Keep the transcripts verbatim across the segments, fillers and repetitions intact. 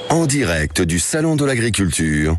En direct du Salon de l'Agriculture.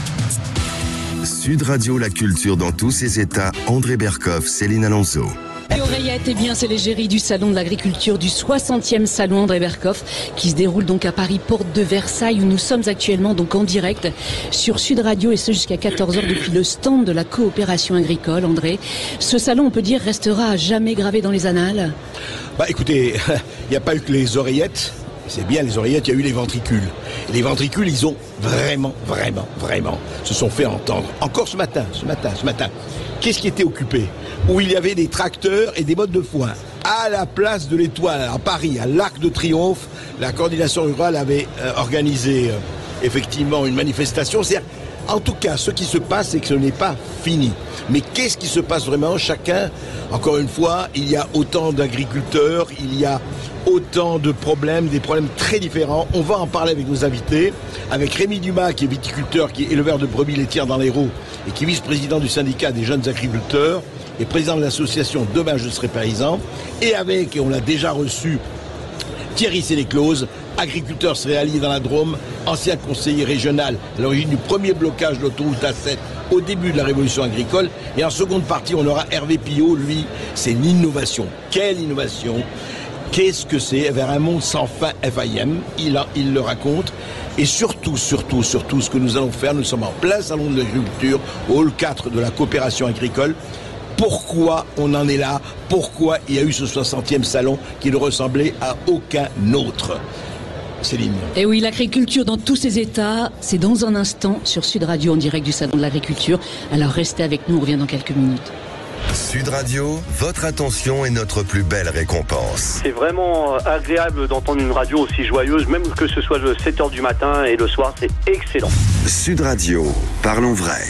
Sud Radio, la culture dans tous ses états. André Berkoff, Céline Alonso. Et oreillettes, eh bien, c'est l'égérie du Salon de l'Agriculture, du soixantième Salon André Berkoff, qui se déroule donc à Paris, porte de Versailles, où nous sommes actuellement donc en direct sur Sud Radio, et ce jusqu'à quatorze heures depuis le stand de la coopération agricole. André, ce salon, on peut dire, restera à jamais gravé dans les annales. Bah écoutez, il n'y a pas eu que les oreillettes. C'est bien les oreillettes, il y a eu les ventricules. Et les ventricules, ils ont vraiment, vraiment, vraiment se sont fait entendre. Encore ce matin, ce matin, ce matin. Qu'est-ce qui était occupé? Où il y avait des tracteurs et des bottes de foin. À la place de l'Étoile, à Paris, à l'Arc de Triomphe, la coordination rurale avait euh, organisé euh, effectivement une manifestation. C'est-à-dire, en tout cas, ce qui se passe, c'est que ce n'est pas fini. Mais qu'est-ce qui se passe vraiment? Chacun, encore une fois, il y a autant d'agriculteurs, il y a autant de problèmes, des problèmes très différents. On va en parler avec nos invités, avec Rémi Dumas, qui est viticulteur, qui est éleveur de brebis laitières dans l'Hérault et qui est vice-président du syndicat des jeunes agriculteurs et président de l'association Demain je serai paysan, et avec, et on l'a déjà reçu, Thierry Sénéclose, agriculteur céréalier dans la Drôme, ancien conseiller régional à l'origine du premier blocage de l'autoroute A sept au début de la révolution agricole. Et en seconde partie, on aura Hervé Pillot, lui, c'est l'innovation. Quelle innovation? Qu'est-ce que c'est? Vers un monde sans fin F I M, il, a, il le raconte. Et surtout, surtout, surtout, ce que nous allons faire, nous sommes en plein salon de l'agriculture, au hall quatre de la coopération agricole. Pourquoi on en est là? Pourquoi il y a eu ce soixantième salon qui ne ressemblait à aucun autre? Céline. Et oui, l'agriculture dans tous ses états, c'est dans un instant sur Sud Radio en direct du Salon de l'Agriculture. Alors restez avec nous, on revient dans quelques minutes. Sud Radio, votre attention est notre plus belle récompense. C'est vraiment agréable d'entendre une radio aussi joyeuse, même que ce soit le sept heures du matin et le soir, c'est excellent. Sud Radio, parlons vrai.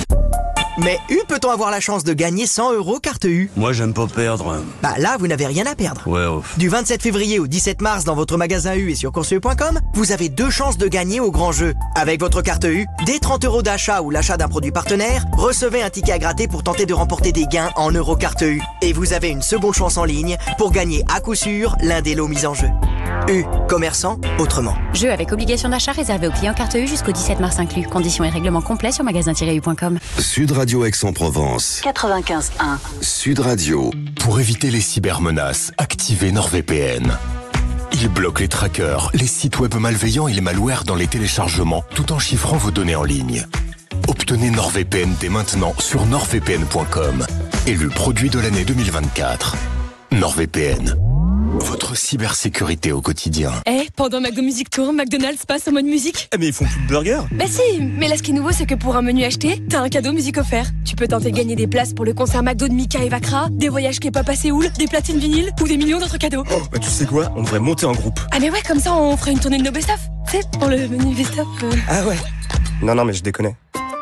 Mais U, peut-on avoir la chance de gagner cent euros carte U? Moi, j'aime pas perdre. Bah là, vous n'avez rien à perdre. Ouais, ouf. Du vingt-sept février au dix-sept mars dans votre magasin U et sur course u point com, vous avez deux chances de gagner au grand jeu. Avec votre carte U, dès trente euros d'achat ou l'achat d'un produit partenaire, recevez un ticket à gratter pour tenter de remporter des gains en euros carte U. Et vous avez une seconde chance en ligne pour gagner à coup sûr l'un des lots mis en jeu. U, commerçant autrement. Jeu avec obligation d'achat réservé aux clients carte U jusqu'au dix-sept mars inclus. Conditions et règlements complets sur magasin tiret u point com. Sud Radio Aix-en-Provence. quatre-vingt-quinze un. Sud Radio. Pour éviter les cybermenaces, activez NordVPN. Il bloque les trackers, les sites web malveillants et les malwares dans les téléchargements, tout en chiffrant vos données en ligne. Obtenez NordVPN dès maintenant sur nord v p n point com. Élu produit de l'année deux mille vingt-quatre. NordVPN. Votre cybersécurité au quotidien. Eh, hey, pendant McDo Music Tour, McDonald's passe en mode musique. Eh mais ils font plus de burgers. Bah si, mais là ce qui est nouveau c'est que pour un menu acheté, t'as un cadeau musique offert. Tu peux tenter de gagner des places pour le concert McDo de Mika et Vakra, des voyages K-pop à Séoul, des platines vinyles ou des millions d'autres cadeaux. Oh, bah tu sais quoi, on devrait monter en groupe. Ah mais ouais, comme ça on ferait une tournée de nos best-of. Tu sais, pour le menu best-of. Euh... Ah ouais. Non non mais je déconne.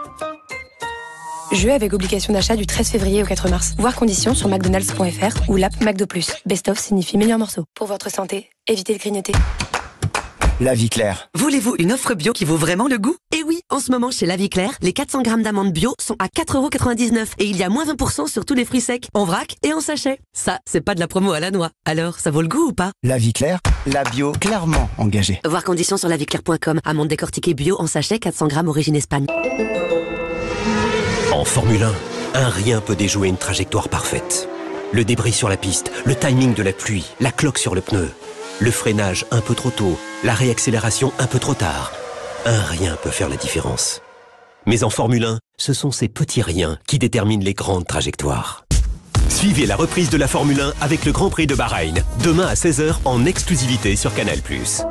Jeu avec obligation d'achat du treize février au quatre mars. Voir conditions sur mcdonalds point f r ou l'app McDo plus. Best of signifie meilleur morceau. Pour votre santé, évitez de grignoter. La Vie Claire. Voulez-vous une offre bio qui vaut vraiment le goût? Eh oui, en ce moment chez La Vie Claire, les quatre cents grammes d'amandes bio sont à quatre euros quatre-vingt-dix-neuf et il y a moins vingt pour cent sur tous les fruits secs, en vrac et en sachet. Ça, c'est pas de la promo à la noix. Alors, ça vaut le goût ou pas? La Vie Claire, la bio clairement engagée. Voir conditions sur la vie claire point com. Amandes décortiquées bio en sachet quatre cents grammes origine Espagne. En Formule un, un rien peut déjouer une trajectoire parfaite. Le débris sur la piste, le timing de la pluie, la cloque sur le pneu, le freinage un peu trop tôt, la réaccélération un peu trop tard. Un rien peut faire la différence. Mais en Formule un, ce sont ces petits riens qui déterminent les grandes trajectoires. Suivez la reprise de la Formule un avec le Grand Prix de Bahreïn, demain à seize heures en exclusivité sur Canal plus.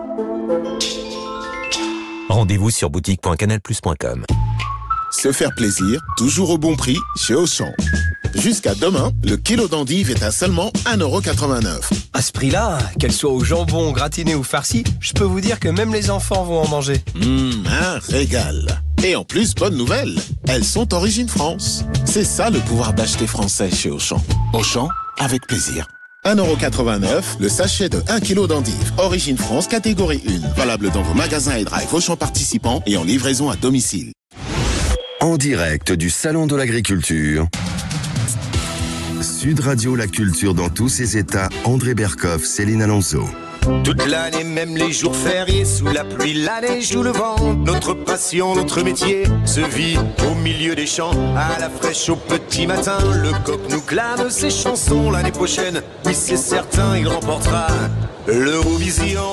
Rendez-vous sur boutique point canal plus point com. Se faire plaisir, toujours au bon prix, chez Auchan. Jusqu'à demain, le kilo d'endives est à seulement un euro quatre-vingt-neuf. À ce prix-là, qu'elles soient au jambon, gratinées ou farcies, je peux vous dire que même les enfants vont en manger. Mmh, un régal. Et en plus, bonne nouvelle, elles sont origine France. C'est ça le pouvoir d'acheter français chez Auchan. Auchan, avec plaisir. un euro quatre-vingt-neuf, le sachet de un kilo d'endives. Origine France, catégorie un. Valable dans vos magasins et drive Auchan participants et en livraison à domicile. En direct du Salon de l'Agriculture. Sud Radio, la culture dans tous ses états. André Berkoff, Céline Alonso. Toute l'année, même les jours fériés, sous la pluie, la neige ou le vent, notre passion, notre métier se vit au milieu des champs, à la fraîche au petit matin. Le coq nous clame ses chansons. L'année prochaine, oui c'est certain, il remportera l'Eurovision.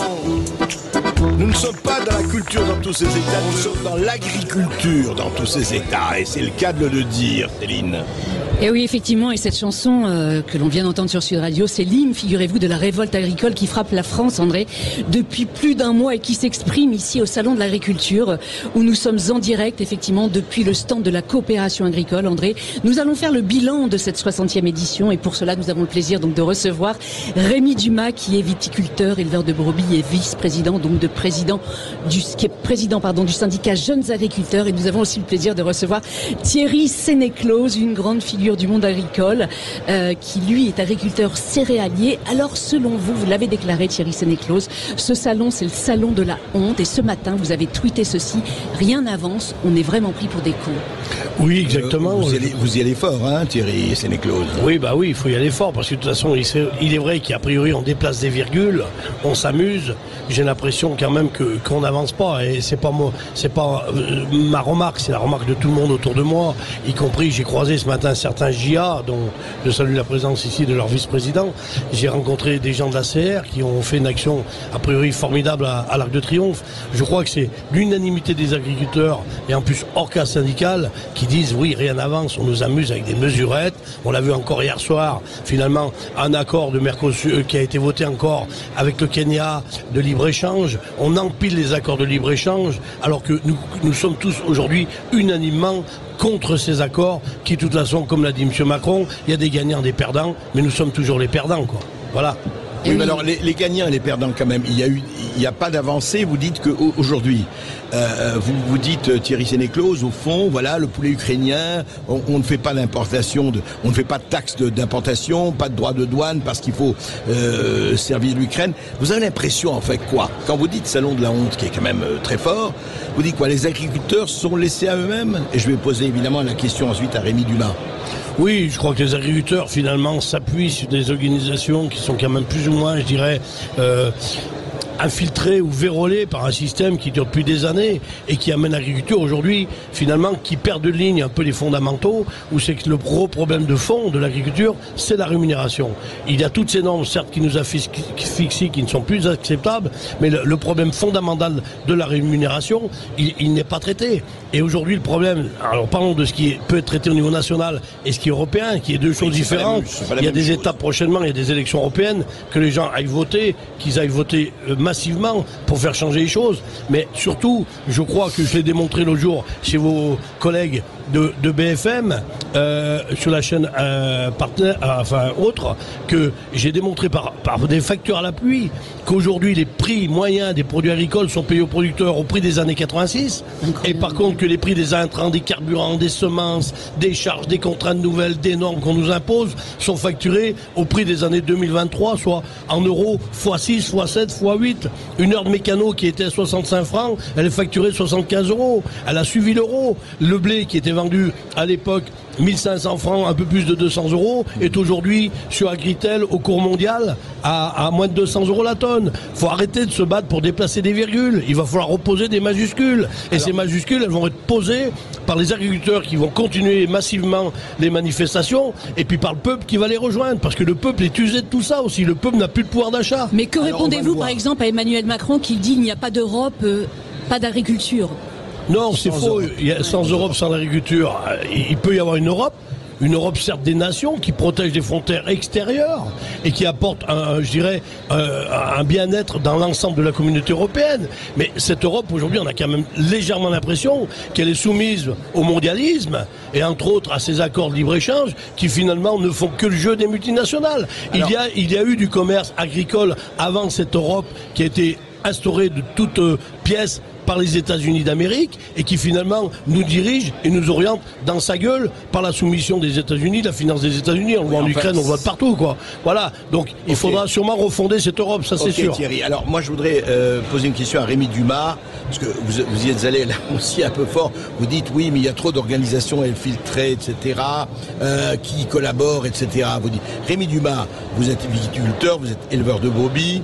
Nous ne sommes pas dans la culture dans tous ces états, nous sommes dans l'agriculture dans tous ces états, et c'est le cas de le dire, Céline. Et oui, effectivement, et cette chanson euh, que l'on vient d'entendre sur Sud Radio, c'est l'hymne, figurez-vous, de la révolte agricole qui frappe la France, André, depuis plus d'un mois et qui s'exprime ici au Salon de l'Agriculture, où nous sommes en direct, effectivement, depuis le stand de la coopération agricole. André, nous allons faire le bilan de cette soixantième édition, et pour cela, nous avons le plaisir donc de recevoir Rémi Dumas, qui est viticulteur, éleveur de brebis et vice-président, donc de président du, qui est président, pardon, du syndicat Jeunes Agriculteurs, et nous avons aussi le plaisir de recevoir Thierry Sénéclose, une grande figure du monde agricole, euh, qui lui est agriculteur céréalier. Alors selon vous, vous l'avez déclaré Thierry Sénéclose, ce salon c'est le salon de la honte, et ce matin vous avez tweeté ceci: rien n'avance, on est vraiment pris pour des cons. Oui, exactement. Euh, vous, y allez, vous y allez fort, hein, Thierry Sénéclose. Oui, bah oui, il faut y aller fort, parce que de toute façon, il, il est vrai qu'a priori on déplace des virgules, on s'amuse. J'ai l'impression quand même que qu'on n'avance pas, et c'est pas moi, c'est pas euh, ma remarque, c'est la remarque de tout le monde autour de moi, y compris j'ai croisé ce matin certains J A, dont je salue la présence ici de leur vice-président. J'ai rencontré des gens de la C R qui ont fait une action a priori formidable à, à l'Arc de Triomphe. Je crois que c'est l'unanimité des agriculteurs, et en plus hors cas syndical, qui disent oui, rien n'avance, on nous amuse avec des mesurettes. On l'a vu encore hier soir, finalement, un accord de Mercosur qui a été voté encore avec le Kenya de libre-échange. On empile les accords de libre-échange, alors que nous, nous sommes tous aujourd'hui unanimement contre ces accords qui, de toute façon, comme l'a dit M. Macron, il y a des gagnants, des perdants, mais nous sommes toujours les perdants, quoi. Voilà. Oui, mais alors les, les gagnants et les perdants quand même, il y a eu, il n'y a pas d'avancée. Vous dites qu'aujourd'hui, euh, vous vous dites Thierry Sénéclose, au fond, voilà, le poulet ukrainien, on, on ne fait pas d'importation, de, on ne fait pas de taxes d'importation, pas de droits de douane parce qu'il faut euh, servir l'Ukraine. Vous avez l'impression, en fait, quoi? Quand vous dites salon de la honte, qui est quand même euh, très fort, vous dites quoi? Les agriculteurs sont laissés à eux-mêmes? Et je vais poser évidemment la question ensuite à Rémi Dumas. Oui, je crois que les agriculteurs, finalement, s'appuient sur des organisations qui sont quand même plus ou moins, je dirais, euh, infiltrés ou vérolés par un système qui dure depuis des années et qui amène l'agriculture aujourd'hui, finalement, qui perd de ligne un peu les fondamentaux, où c'est que le gros problème de fond de l'agriculture, c'est la rémunération. Il y a toutes ces normes, certes, qui nous a fixées, qui ne sont plus acceptables, mais le, le problème fondamental de la rémunération, il, il n'est pas traité. Et aujourd'hui, le problème, alors parlons de ce qui peut être traité au niveau national et ce qui est européen, qui est deux choses différentes. Il y a des étapes prochainement, il y a des élections européennes, que les gens aillent voter, qu'ils aillent voter euh, massivement pour faire changer les choses. Mais surtout, je crois que je l'ai démontré l'autre jour chez vos collègues de, de B F M, euh, sur la chaîne euh, partenaire, euh, enfin autre, que j'ai démontré par, par des factures à la pluie qu'aujourd'hui les prix moyens des produits agricoles sont payés aux producteurs au prix des années quatre-vingt-six, et par contre que les prix des intrants, des carburants, des semences, des charges, des contraintes nouvelles, des normes qu'on nous impose sont facturés au prix des années deux mille vingt-trois, soit en euros fois six, fois sept, fois huit. Une heure de mécano qui était à soixante-cinq francs, elle est facturée soixante-quinze euros. Elle a suivi l'euro. Le blé qui était vendu à l'époque mille cinq cents francs, un peu plus de deux cents euros, est aujourd'hui sur Agritel au cours mondial à, à moins de deux cents euros la tonne. Faut arrêter de se battre pour déplacer des virgules. Il va falloir reposer des majuscules. Et alors, ces majuscules, elles vont être posées par les agriculteurs qui vont continuer massivement les manifestations, et puis par le peuple qui va les rejoindre. Parce que le peuple est usé de tout ça aussi. Le peuple n'a plus de pouvoir d'achat. Mais que répondez-vous par exemple à Emmanuel Macron qui dit il n'y a pas d'Europe, euh, pas d'agriculture? Non, c'est faux. Il y a, sans Europe, sans l'agriculture, il peut y avoir une Europe. Une Europe, certes, des nations qui protège des frontières extérieures et qui apporte, un, je dirais, un, un bien-être dans l'ensemble de la communauté européenne. Mais cette Europe, aujourd'hui, on a quand même légèrement l'impression qu'elle est soumise au mondialisme et, entre autres, à ces accords de libre-échange qui, finalement, ne font que le jeu des multinationales. Alors, il y a, il y a eu du commerce agricole avant cette Europe qui a été instaurée de toutes euh, pièces par les États-Unis d'Amérique et qui finalement nous dirige et nous oriente dans sa gueule par la soumission des États-Unis, la finance des États-Unis. On le voit en Ukraine, on le voit de partout, quoi. Voilà. Donc il okay. faudra sûrement refonder cette Europe, ça c'est okay, sûr. Thierry. Alors moi je voudrais euh, poser une question à Rémi Dumas, parce que vous, vous y êtes allé là aussi un peu fort. Vous dites oui, mais il y a trop d'organisations infiltrées, et cetera, euh, qui collaborent, et cetera. Vous dites Rémi Dumas, vous êtes viticulteur, vous êtes éleveur de brebis.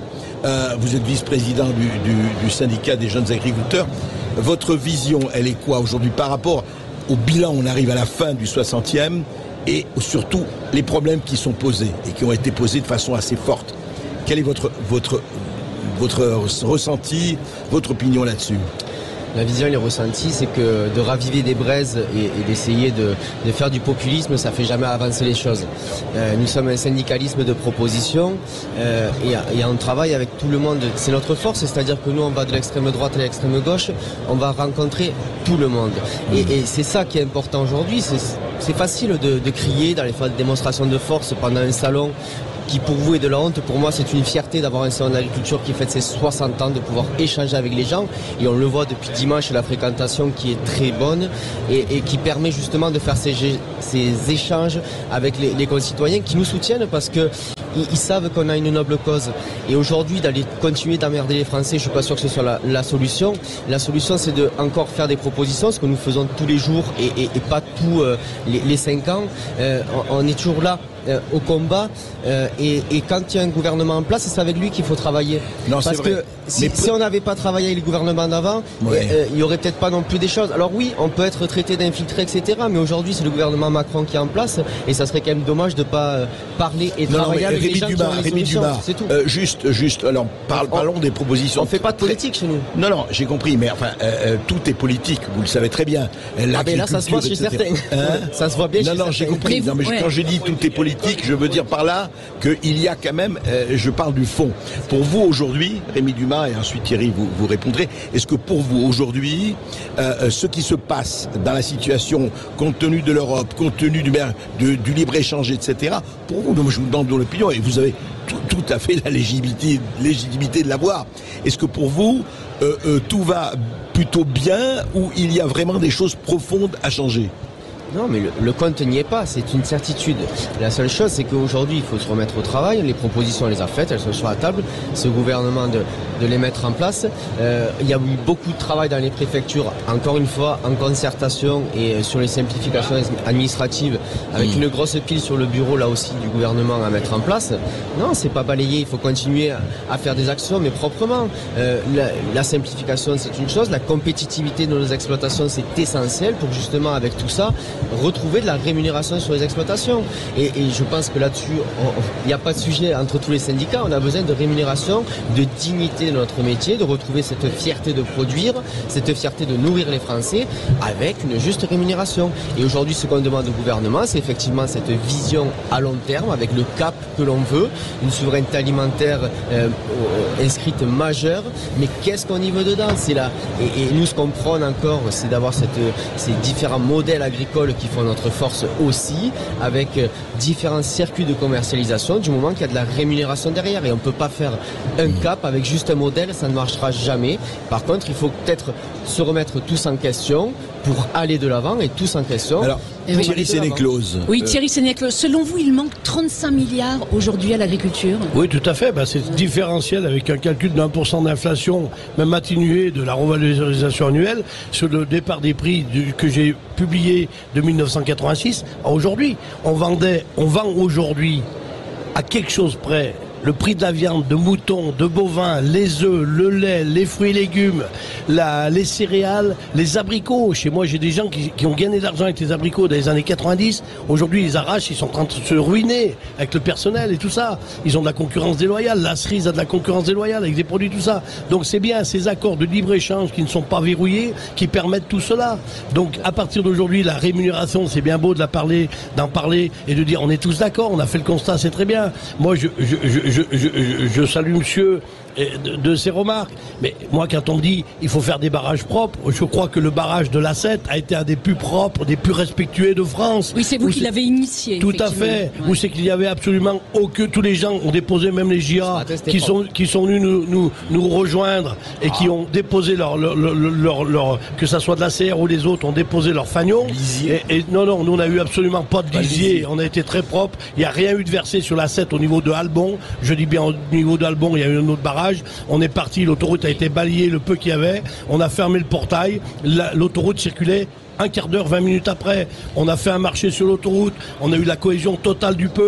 Euh, vous êtes vice-président du, du, du syndicat des jeunes agriculteurs. Votre vision, elle est quoi aujourd'hui par rapport au bilan? On arrive à la fin du soixantième et surtout les problèmes qui sont posés et qui ont été posés de façon assez forte. Quel est votre, votre, votre ressenti, votre opinion là-dessus? La vision et les ressentis, c'est que de raviver des braises et, et d'essayer de, de faire du populisme, ça fait jamais avancer les choses. Euh, nous sommes un syndicalisme de proposition euh, et, et on travaille avec tout le monde. C'est notre force, c'est-à-dire que nous, on va de l'extrême droite à l'extrême gauche, on va rencontrer tout le monde. Et, et c'est ça qui est important aujourd'hui. C'est, c'est facile de, de crier dans les phases de démonstration de force pendant un salon qui pour vous est de la honte. Pour moi, c'est une fierté d'avoir un salon d'agriculture qui fête ses soixante ans, de pouvoir échanger avec les gens. Et on le voit depuis dimanche, la fréquentation qui est très bonne et, et qui permet justement de faire ces, ces échanges avec les, les concitoyens qui nous soutiennent parce que ils, ils savent qu'on a une noble cause. Et aujourd'hui, d'aller continuer d'emmerder les Français, je suis pas sûr que ce soit la, la solution. La solution, c'est de encore faire des propositions, ce que nous faisons tous les jours et, et, et pas tous euh, les, les cinq ans. Euh, on, on est toujours là. Euh, au combat euh, et, et quand il y a un gouvernement en place, c'est avec lui qu'il faut travailler. Non, parce c'est que vrai. si, Mais si on n'avait pas travaillé avec le gouvernement d'avant, ouais. euh, il y aurait peut-être pas non plus des choses. Alors oui, on peut être traité d'infiltré, et cetera. Mais aujourd'hui, c'est le gouvernement Macron qui est en place et ça serait quand même dommage de pas euh, parler et non, travailler non, avec Rémi les gens Dumas, qui ont les Rémi solutions. Dumas, C'est tout. euh, juste, juste. Alors, parle, On- parlons des propositions. On fait pas de politique chez nous. Non, non, j'ai compris, mais enfin, euh, euh, tout est politique, vous le savez très bien. Euh, Ah ben là, ça se voit chez l'agriculture, et cetera. certains. Hein Ça se voit bien Non, chez non, j'ai certains. compris. Mais Non, mais vous- quand ouais. je dis tout est politique, je veux dire par là qu'il y a quand même, euh, je parle du fond. Pour vous aujourd'hui, Rémi Dumas, et ensuite Thierry, vous, vous répondrez, est-ce que pour vous aujourd'hui, euh, ce qui se passe dans la situation, compte tenu de l'Europe, compte tenu du, de, du libre-échange, et cetera, pour vous, donc je vous demande l'opinion, et vous avez tout, tout à fait la légitimité, légitimité de l'avoir, est-ce que pour vous, euh, euh, tout va plutôt bien ou il y a vraiment des choses profondes à changer ? Non, mais le, le compte n'y est pas, c'est une certitude. La seule chose, c'est qu'aujourd'hui, il faut se remettre au travail. Les propositions, on les a faites, elles sont sur la table. C'est au gouvernement de, de les mettre en place. Euh, il y a eu beaucoup de travail dans les préfectures, encore une fois, en concertation et sur les simplifications administratives, avec mmh. une grosse pile sur le bureau, là aussi, du gouvernement à mettre en place. Non, c'est pas balayé, il faut continuer à, à faire des actions, mais proprement. Euh, la, la simplification, c'est une chose. La compétitivité de nos exploitations, c'est essentiel pour justement, avec tout ça, retrouver de la rémunération sur les exploitations. Et, et je pense que là-dessus, il n'y a pas de sujet entre tous les syndicats. On a besoin de rémunération, de dignité de notre métier, de retrouver cette fierté de produire, cette fierté de nourrir les Français avec une juste rémunération. Et aujourd'hui, ce qu'on demande au gouvernement, c'est effectivement cette vision à long terme avec le cap que l'on veut, une souveraineté alimentaire euh, inscrite majeure. Mais qu'est-ce qu'on y veut dedans? C'est là. Et, et nous, ce qu'on prône encore, c'est d'avoir cette, ces différents modèles agricoles qui font notre force aussi, avec différents circuits de commercialisation, du moment qu'il y a de la rémunération derrière. Et on ne peut pas faire un cap avec juste un modèle, ça ne marchera jamais. Par contre, il faut peut-être se remettre tous en question pour aller de l'avant et tous en question. Alors, oui. Thierry Sénéclose. Oui, Thierry Sénéclose. Selon vous, il manque trente-cinq milliards aujourd'hui à l'agriculture? Oui, tout à fait. Ben, c'est différentiel avec un calcul d'un pour cent d'inflation, même atténué de la revalorisation annuelle, sur le départ des prix du, que j'ai publié de mille neuf cent quatre-vingt-six à aujourd'hui. On vendait, on vend aujourd'hui à quelque chose près le prix de la viande, de mouton, de bovin, les œufs, le lait, les fruits et légumes, la, les céréales, les abricots. Chez moi, j'ai des gens qui, qui ont gagné de l'argent avec les abricots dans les années quatre-vingt-dix. Aujourd'hui, ils arrachent, ils sont en train de se ruiner avec le personnel et tout ça. Ils ont de la concurrence déloyale. La cerise a de la concurrence déloyale avec des produits, tout ça. Donc c'est bien ces accords de libre-échange qui ne sont pas verrouillés qui permettent tout cela. Donc à partir d'aujourd'hui, la rémunération, c'est bien beau de la parler, d'en parler et de dire on est tous d'accord, on a fait le constat, c'est très bien. Moi, je, je, je, je, je, je, je salue monsieur de, de ses remarques. Mais moi, quand on me dit il faut faire des barrages propres, je crois que le barrage de l'A sept a été un des plus propres, des plus respectueux de France. Oui, c'est vous qui l'avez initié. Tout à fait. Ouais. Où c'est qu'il y avait absolument aucun. Tous les gens ont déposé, même les J A, qui sont qui sont venus nous nous, nous rejoindre et ah. qui ont déposé leur leur, leur leur leur que ça soit de la C R ou les autres ont déposé leur fanion. Et, et non non, nous on n'a eu absolument pas de lisier. On a été très propre. Il n'y a rien eu de versé sur l'A sept au niveau de Albon. Je dis bien au niveau d'Albon, il y a eu un autre barrage. On est parti, l'autoroute a été balayée, le peu qu'il y avait. On a fermé le portail. La, l'autoroute circulait un quart d'heure, vingt minutes après. On a fait un marché sur l'autoroute. On a eu la cohésion totale du peuple.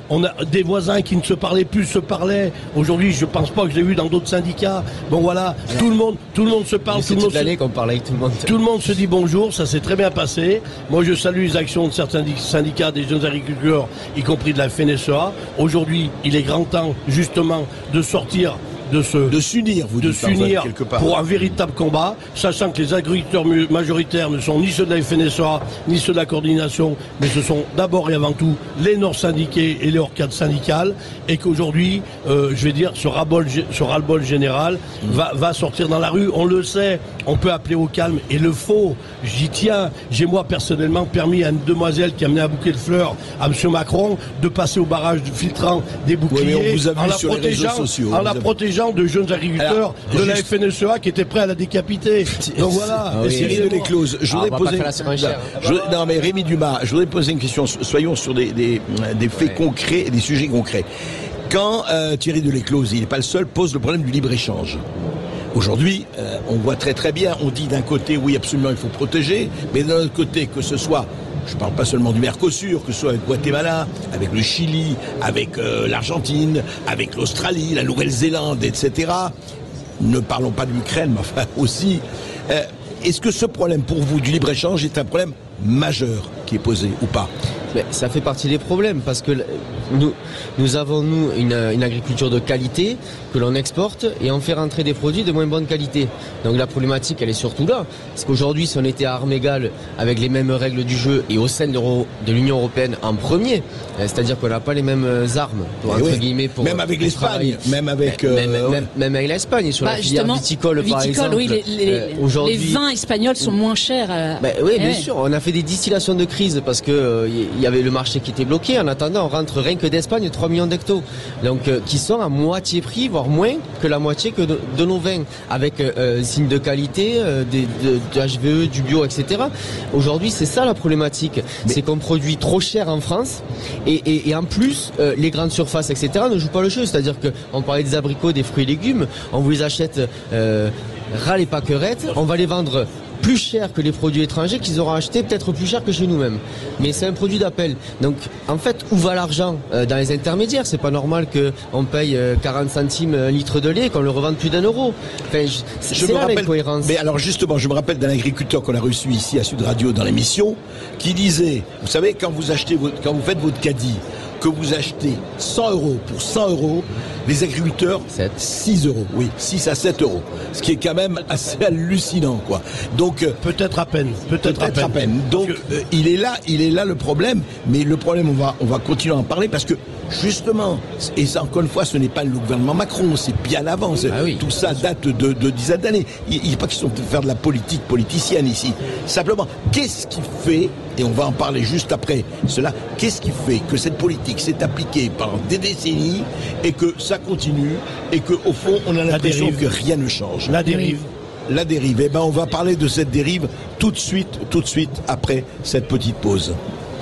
On a des voisins qui ne se parlaient plus, se parlaient. Aujourd'hui, je pense pas que je l'ai vu dans d'autres syndicats. Bon voilà, alors, tout le monde, tout le monde se parle. C'est tout toute le monde l'année se... qu'on parlait avec tout le monde. Tout le monde se dit bonjour, ça s'est très bien passé. Moi, je salue les actions de certains syndicats, des jeunes agriculteurs, y compris de la F N S E A. Aujourd'hui, il est grand temps, justement, de sortir de se de s'unir, vous de dites, s'unir quelque part. pour un véritable combat, sachant que les agriculteurs majoritaires ne sont ni ceux de la F N S E A ni ceux de la coordination, mais ce sont d'abord et avant tout les non syndiqués et les hors cadres syndicales, et qu'aujourd'hui, euh, je vais dire, ce ras-bol, ce ras-le-bol général mmh. va, va sortir dans la rue. On le sait, on peut appeler au calme et le faut. J'y tiens. J'ai moi personnellement permis à une demoiselle qui a amené un bouquet de fleurs à M. Macron de passer au barrage filtrant des boucliers, oui, on vous a vu en la sur les réseaux sociaux, en la protégeant de jeunes agriculteurs Alors, de juste... la F N S E A qui étaient prêts à la décapiter. Donc voilà. Ah oui, Cyril Deléclose, je voudrais ah, poser. Je... Non mais Rémi Dumas, je voudrais poser une question. Soyons sur des, des, des faits ouais. concrets et des sujets concrets. Quand euh, Thierry Deléclose, il n'est pas le seul, pose le problème du libre-échange. Aujourd'hui, euh, on voit très très bien, on dit d'un côté, oui, absolument, il faut protéger, mais d'un autre côté, que ce soit, je ne parle pas seulement du Mercosur, que ce soit avec Guatemala, avec le Chili, avec euh, l'Argentine, avec l'Australie, la Nouvelle-Zélande, et cetera. Ne parlons pas de l'Ukraine, mais enfin aussi. Euh, est-ce que ce problème, pour vous, du libre-échange est un problème majeur qui est posé ou pas ? Mais ça fait partie des problèmes parce que nous, nous avons nous une, une agriculture de qualité que l'on exporte et on fait rentrer des produits de moins bonne qualité. Donc la problématique elle est surtout là. Parce qu'aujourd'hui si on était à armes égales avec les mêmes règles du jeu et au sein de, de l'Union Européenne en premier, c'est-à-dire qu'on n'a pas les mêmes armes pour, entre oui. guillemets, pour, même avec l'Espagne, même avec euh, même, même, même avec l'Espagne sur bah, la filière viticole, viticole par exemple. Oui, les, les, euh, aujourd'hui, les vins espagnols sont moins chers. Euh... Bah, oui, eh bien ouais. sûr. On a fait des distillations de crise parce que euh, il y avait le marché qui était bloqué. En attendant, on rentre rien que d'Espagne trois millions d'hectos, donc euh, qui sont à moitié prix, voire moins que la moitié que de, de nos vins, avec euh, signes de qualité, euh, des, de, de H V E, du bio, et cetera. Aujourd'hui, c'est ça la problématique, mais... c'est qu'on produit trop cher en France, et, et, et en plus, euh, les grandes surfaces, et cetera, ne jouent pas le jeu. C'est-à-dire que on parlait des abricots, des fruits et légumes, on vous les achète euh, ras les pâquerettes, on va les vendre plus cher que les produits étrangers qu'ils auront acheté peut-être plus cher que chez nous-mêmes. Mais c'est un produit d'appel. Donc en fait, où va l'argent ? euh, Dans les intermédiaires. C'est pas normal qu'on paye euh, quarante centimes un litre de lait et qu'on le revende plus d'un euro. Enfin, je, c'est je me là rappelle, l'incohérence. Mais alors justement, je me rappelle d'un agriculteur qu'on a reçu ici à Sud Radio dans l'émission, qui disait, vous savez, quand vous achetez votre, quand vous faites votre caddie, que vous achetez cent euros pour cent euros, les agriculteurs, six euros, oui, six à sept euros. Ce qui est quand même assez hallucinant, quoi. Donc, peut-être à peine, peut-être, peut-être à, à peine. peine. Donc, que... euh, il est là, il est là le problème. Mais le problème, on va, on va continuer à en parler parce que, justement, et ça, encore une fois, ce n'est pas le gouvernement Macron, c'est bien avant. Ah oui. Tout ça date de, de dizaines d'années. Il n'est pas qu'ils sont de faire de la politique politicienne ici. Simplement, qu'est-ce qui fait, et on va en parler juste après cela, qu'est-ce qui fait que cette politique s'est appliquée pendant des décennies et que ça continue et qu'au fond, on a l'impression que rien ne change. La dérive. La dérive. Eh ben, on va parler de cette dérive tout de suite, tout de suite après cette petite pause.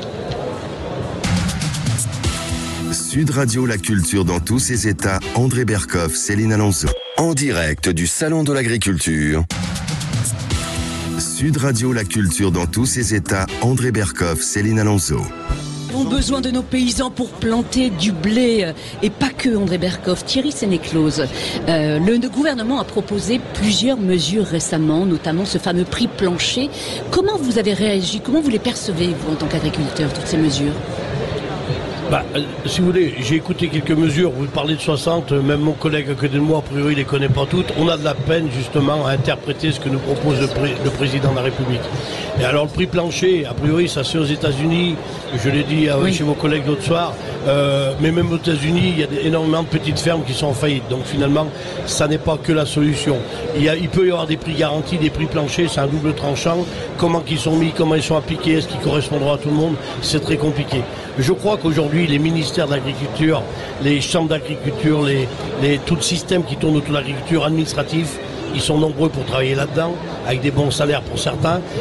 Sud Radio, la culture dans tous ses états. André Berkoff, Céline Alonso. En direct du Salon de l'Agriculture. Sud Radio, la culture dans tous ses états. André Berkoff, Céline Alonso. Nous avons besoin de nos paysans pour planter du blé et pas que, André Berkoff. Thierry Sénéclose, euh, le gouvernement a proposé plusieurs mesures récemment, notamment ce fameux prix plancher. Comment vous avez réagi? Comment vous les percevez, vous, en tant qu'agriculteur, toutes ces mesures? Bah, euh, si vous voulez, j'ai écouté quelques mesures, vous parlez de soixante, même mon collègue à côté de moi, a priori, il les connaît pas toutes. On a de la peine, justement, à interpréter ce que nous propose le, pré le président de la République. Et alors, le prix plancher, a priori, ça se fait aux États-Unis, je l'ai dit euh, oui. chez vos collègues l'autre soir, euh, mais même aux États-Unis, il y a des, énormément de petites fermes qui sont en faillite. Donc, finalement, ça n'est pas que la solution. Il, y a, il peut y avoir des prix garantis, des prix planchers, c'est un double tranchant. Comment ils sont mis, comment ils sont appliqués, est-ce qu'ils correspondront à tout le monde, c'est très compliqué. Je crois qu'aujourd'hui, les ministères de l'agriculture, les chambres d'agriculture, les, les, tout le système qui tourne autour de l'agriculture administrative, ils sont nombreux pour travailler là-dedans, avec des bons salaires pour certains.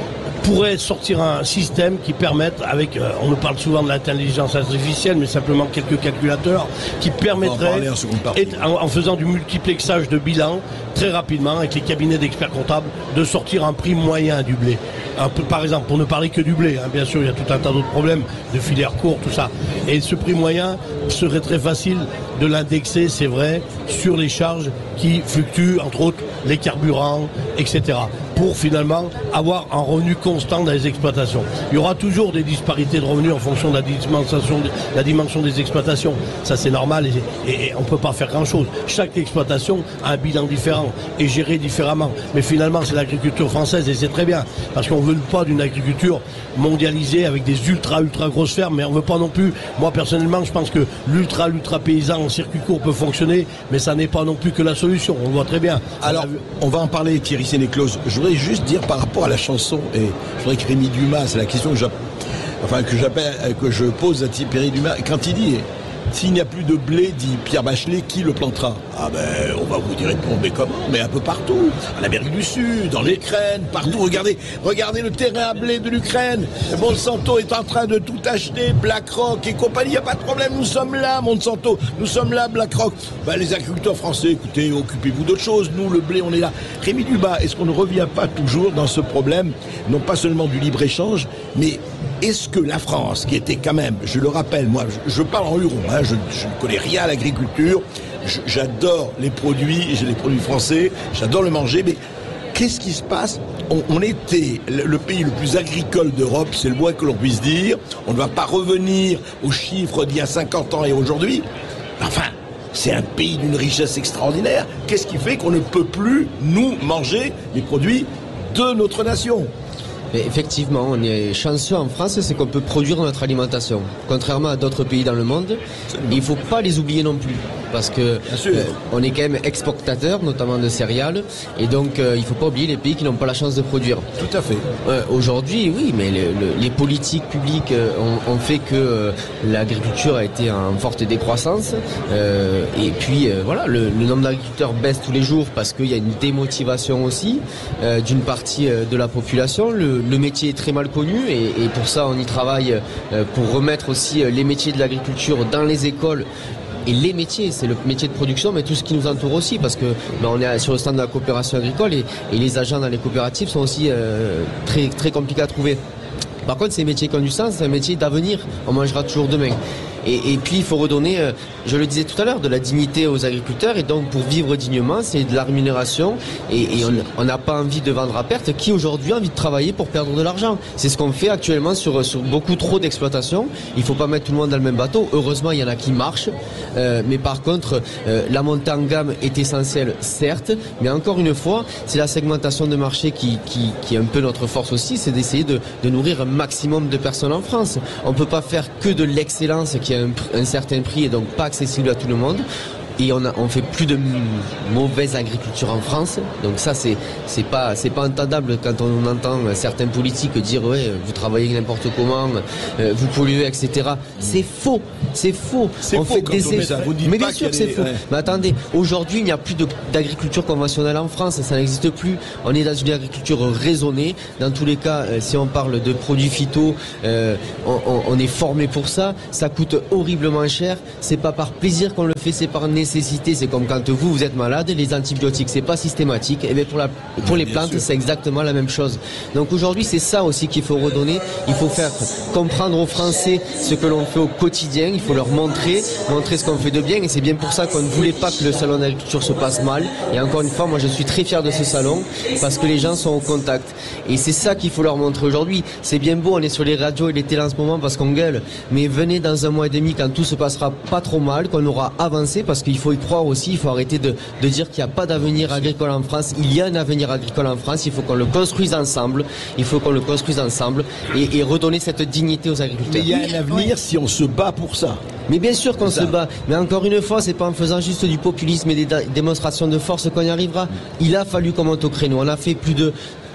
pourrait sortir un système qui permette, avec, euh, on nous parle souvent de l'intelligence artificielle, mais simplement quelques calculateurs, qui permettraient, et, en, en faisant du multiplexage de bilan, très rapidement, avec les cabinets d'experts comptables, de sortir un prix moyen du blé. Un peu, par exemple, pour ne parler que du blé, hein, bien sûr, il y a tout un tas d'autres problèmes, de filières courtes, tout ça. Et ce prix moyen serait très facile de l'indexer, c'est vrai, sur les charges qui fluctuent, entre autres les carburants, et cetera, pour finalement avoir un revenu constant dans les exploitations. Il y aura toujours des disparités de revenus en fonction de la dimension, de la dimension des exploitations. Ça, c'est normal et, et, et on ne peut pas faire grand-chose. Chaque exploitation a un bilan différent et géré différemment. Mais finalement, c'est l'agriculture française et c'est très bien. Parce qu'on ne veut pas d'une agriculture mondialisée avec des ultra, ultra grosses fermes, mais on ne veut pas non plus. Moi, personnellement, je pense que l'ultra, ultra paysan en circuit court peut fonctionner, mais ça n'est pas non plus que la solution. On le voit très bien. Alors, on va en parler, Thierry Sénéclose. Je voudrais juste dire par rapport à la chanson, et je voudrais que Rémi Dumas, c'est la question que j'appelle, enfin, que j'appelle, que je pose à Thierry Dumas, quand il dit, s'il n'y a plus de blé, dit Pierre Bachelet, qui le plantera? Ah ben, on va vous dire répondre, mais comment? Mais un peu partout. En Amérique du Sud, en Ukraine, partout. Regardez, regardez le terrain à blé de l'Ukraine. Monsanto est en train de tout acheter, BlackRock et compagnie. Il n'y a pas de problème, nous sommes là, Monsanto. Nous sommes là, BlackRock. Ben, les agriculteurs français, écoutez, occupez-vous d'autre chose. Nous, le blé, on est là. Rémi Dumas, est-ce qu'on ne revient pas toujours dans ce problème, non pas seulement du libre-échange, mais est-ce que la France, qui était quand même, je le rappelle, moi, je, je parle en huron, hein, je, je ne connais rien à l'agriculture, je, j'adore les produits, j'ai les produits français, j'adore le manger, mais qu'est-ce qui se passe? on, on était le, le pays le plus agricole d'Europe, c'est le moins que l'on puisse dire. On ne va pas revenir aux chiffres d'il y a cinquante ans et aujourd'hui. Enfin, c'est un pays d'une richesse extraordinaire. Qu'est-ce qui fait qu'on ne peut plus, nous, manger les produits de notre nation? Mais effectivement, on est chanceux en France, c'est qu'on peut produire notre alimentation. Contrairement à d'autres pays dans le monde, il ne faut pas les oublier non plus. Parce que euh, on est quand même exportateur, notamment de céréales, et donc euh, il ne faut pas oublier les pays qui n'ont pas la chance de produire. Tout à fait. Euh, aujourd'hui, oui, mais le, le, les politiques publiques euh, ont, ont fait que euh, l'agriculture a été en forte décroissance. Euh, et puis euh, voilà, le, le nombre d'agriculteurs baisse tous les jours parce qu'il y a une démotivation aussi euh, d'une partie euh, de la population. Le, le métier est très mal connu et, et pour ça on y travaille euh, pour remettre aussi euh, les métiers de l'agriculture dans les écoles. Et les métiers, c'est le métier de production, mais tout ce qui nous entoure aussi, parce que ben, on est sur le stand de la coopération agricole et, et les agents dans les coopératives sont aussi euh, très, très compliqués à trouver. Par contre, ces métiers qui ont du sens, c'est un métier d'avenir. On mangera toujours demain. Et, et puis, il faut redonner, euh, je le disais tout à l'heure, de la dignité aux agriculteurs. Et donc, pour vivre dignement, c'est de la rémunération. Et, et on n'a pas envie de vendre à perte. Qui, aujourd'hui, a envie de travailler pour perdre de l'argent? C'est ce qu'on fait actuellement sur, sur beaucoup trop d'exploitations. Il ne faut pas mettre tout le monde dans le même bateau. Heureusement, il y en a qui marchent. Euh, mais par contre, euh, la montée en gamme est essentielle, certes. Mais encore une fois, c'est la segmentation de marché qui, qui, qui est un peu notre force aussi. C'est d'essayer de, de nourrir un maximum de personnes en France. On ne peut pas faire que de l'excellence qui a un, un certain prix et donc pas accessible à tout le monde. Et on, a, on fait plus de mauvaise agriculture en France. Donc ça, c'est c'est pas c'est pas entendable quand on entend certains politiques dire ouais, vous travaillez n'importe comment, euh, vous polluez, et cetera. C'est faux, c'est faux. C'est on faux fait quand des on dit ça. Vous dites mais pas bien sûr qu'il y que a c'est des- faux. ouais. Mais attendez, aujourd'hui, il n'y a plus de- d'agriculture conventionnelle en France. Ça n'existe plus. On est dans une agriculture raisonnée. Dans tous les cas, euh, si on parle de produits phyto, euh, on, on- on est formé pour ça. Ça coûte horriblement cher. C'est pas par plaisir qu'on le fait, c'est par nécessité. C'est comme quand vous, vous êtes malade, les antibiotiques, c'est pas systématique. Et bien pour, la, pour les plantes, c'est exactement la même chose. Donc aujourd'hui, c'est ça aussi qu'il faut redonner. Il faut faire comprendre aux Français ce que l'on fait au quotidien. Il faut leur montrer, montrer ce qu'on fait de bien. Et c'est bien pour ça qu'on ne voulait pas que le salon d'agriculture se passe mal. Et encore une fois, moi, je suis très fier de ce salon parce que les gens sont au contact. Et c'est ça qu'il faut leur montrer aujourd'hui. C'est bien beau, on est sur les radios et les télés en ce moment parce qu'on gueule. Mais venez dans un mois et demi quand tout se passera pas trop mal, qu'on aura avancé parce qu'il faut y croire aussi. Il faut arrêter de, de dire qu'il n'y a pas d'avenir agricole en France. Il y a un avenir agricole en France. Il faut qu'on le construise ensemble. Il faut qu'on le construise ensemble et, et redonner cette dignité aux agriculteurs. Mais il y a un avenir si on se bat pour ça. Mais bien sûr qu'on C'est se ça. bat. Mais encore une fois, c'est pas en faisant juste du populisme et des da- démonstrations de force qu'on y arrivera. Il a fallu qu'on monte au créneau. On a fait plus de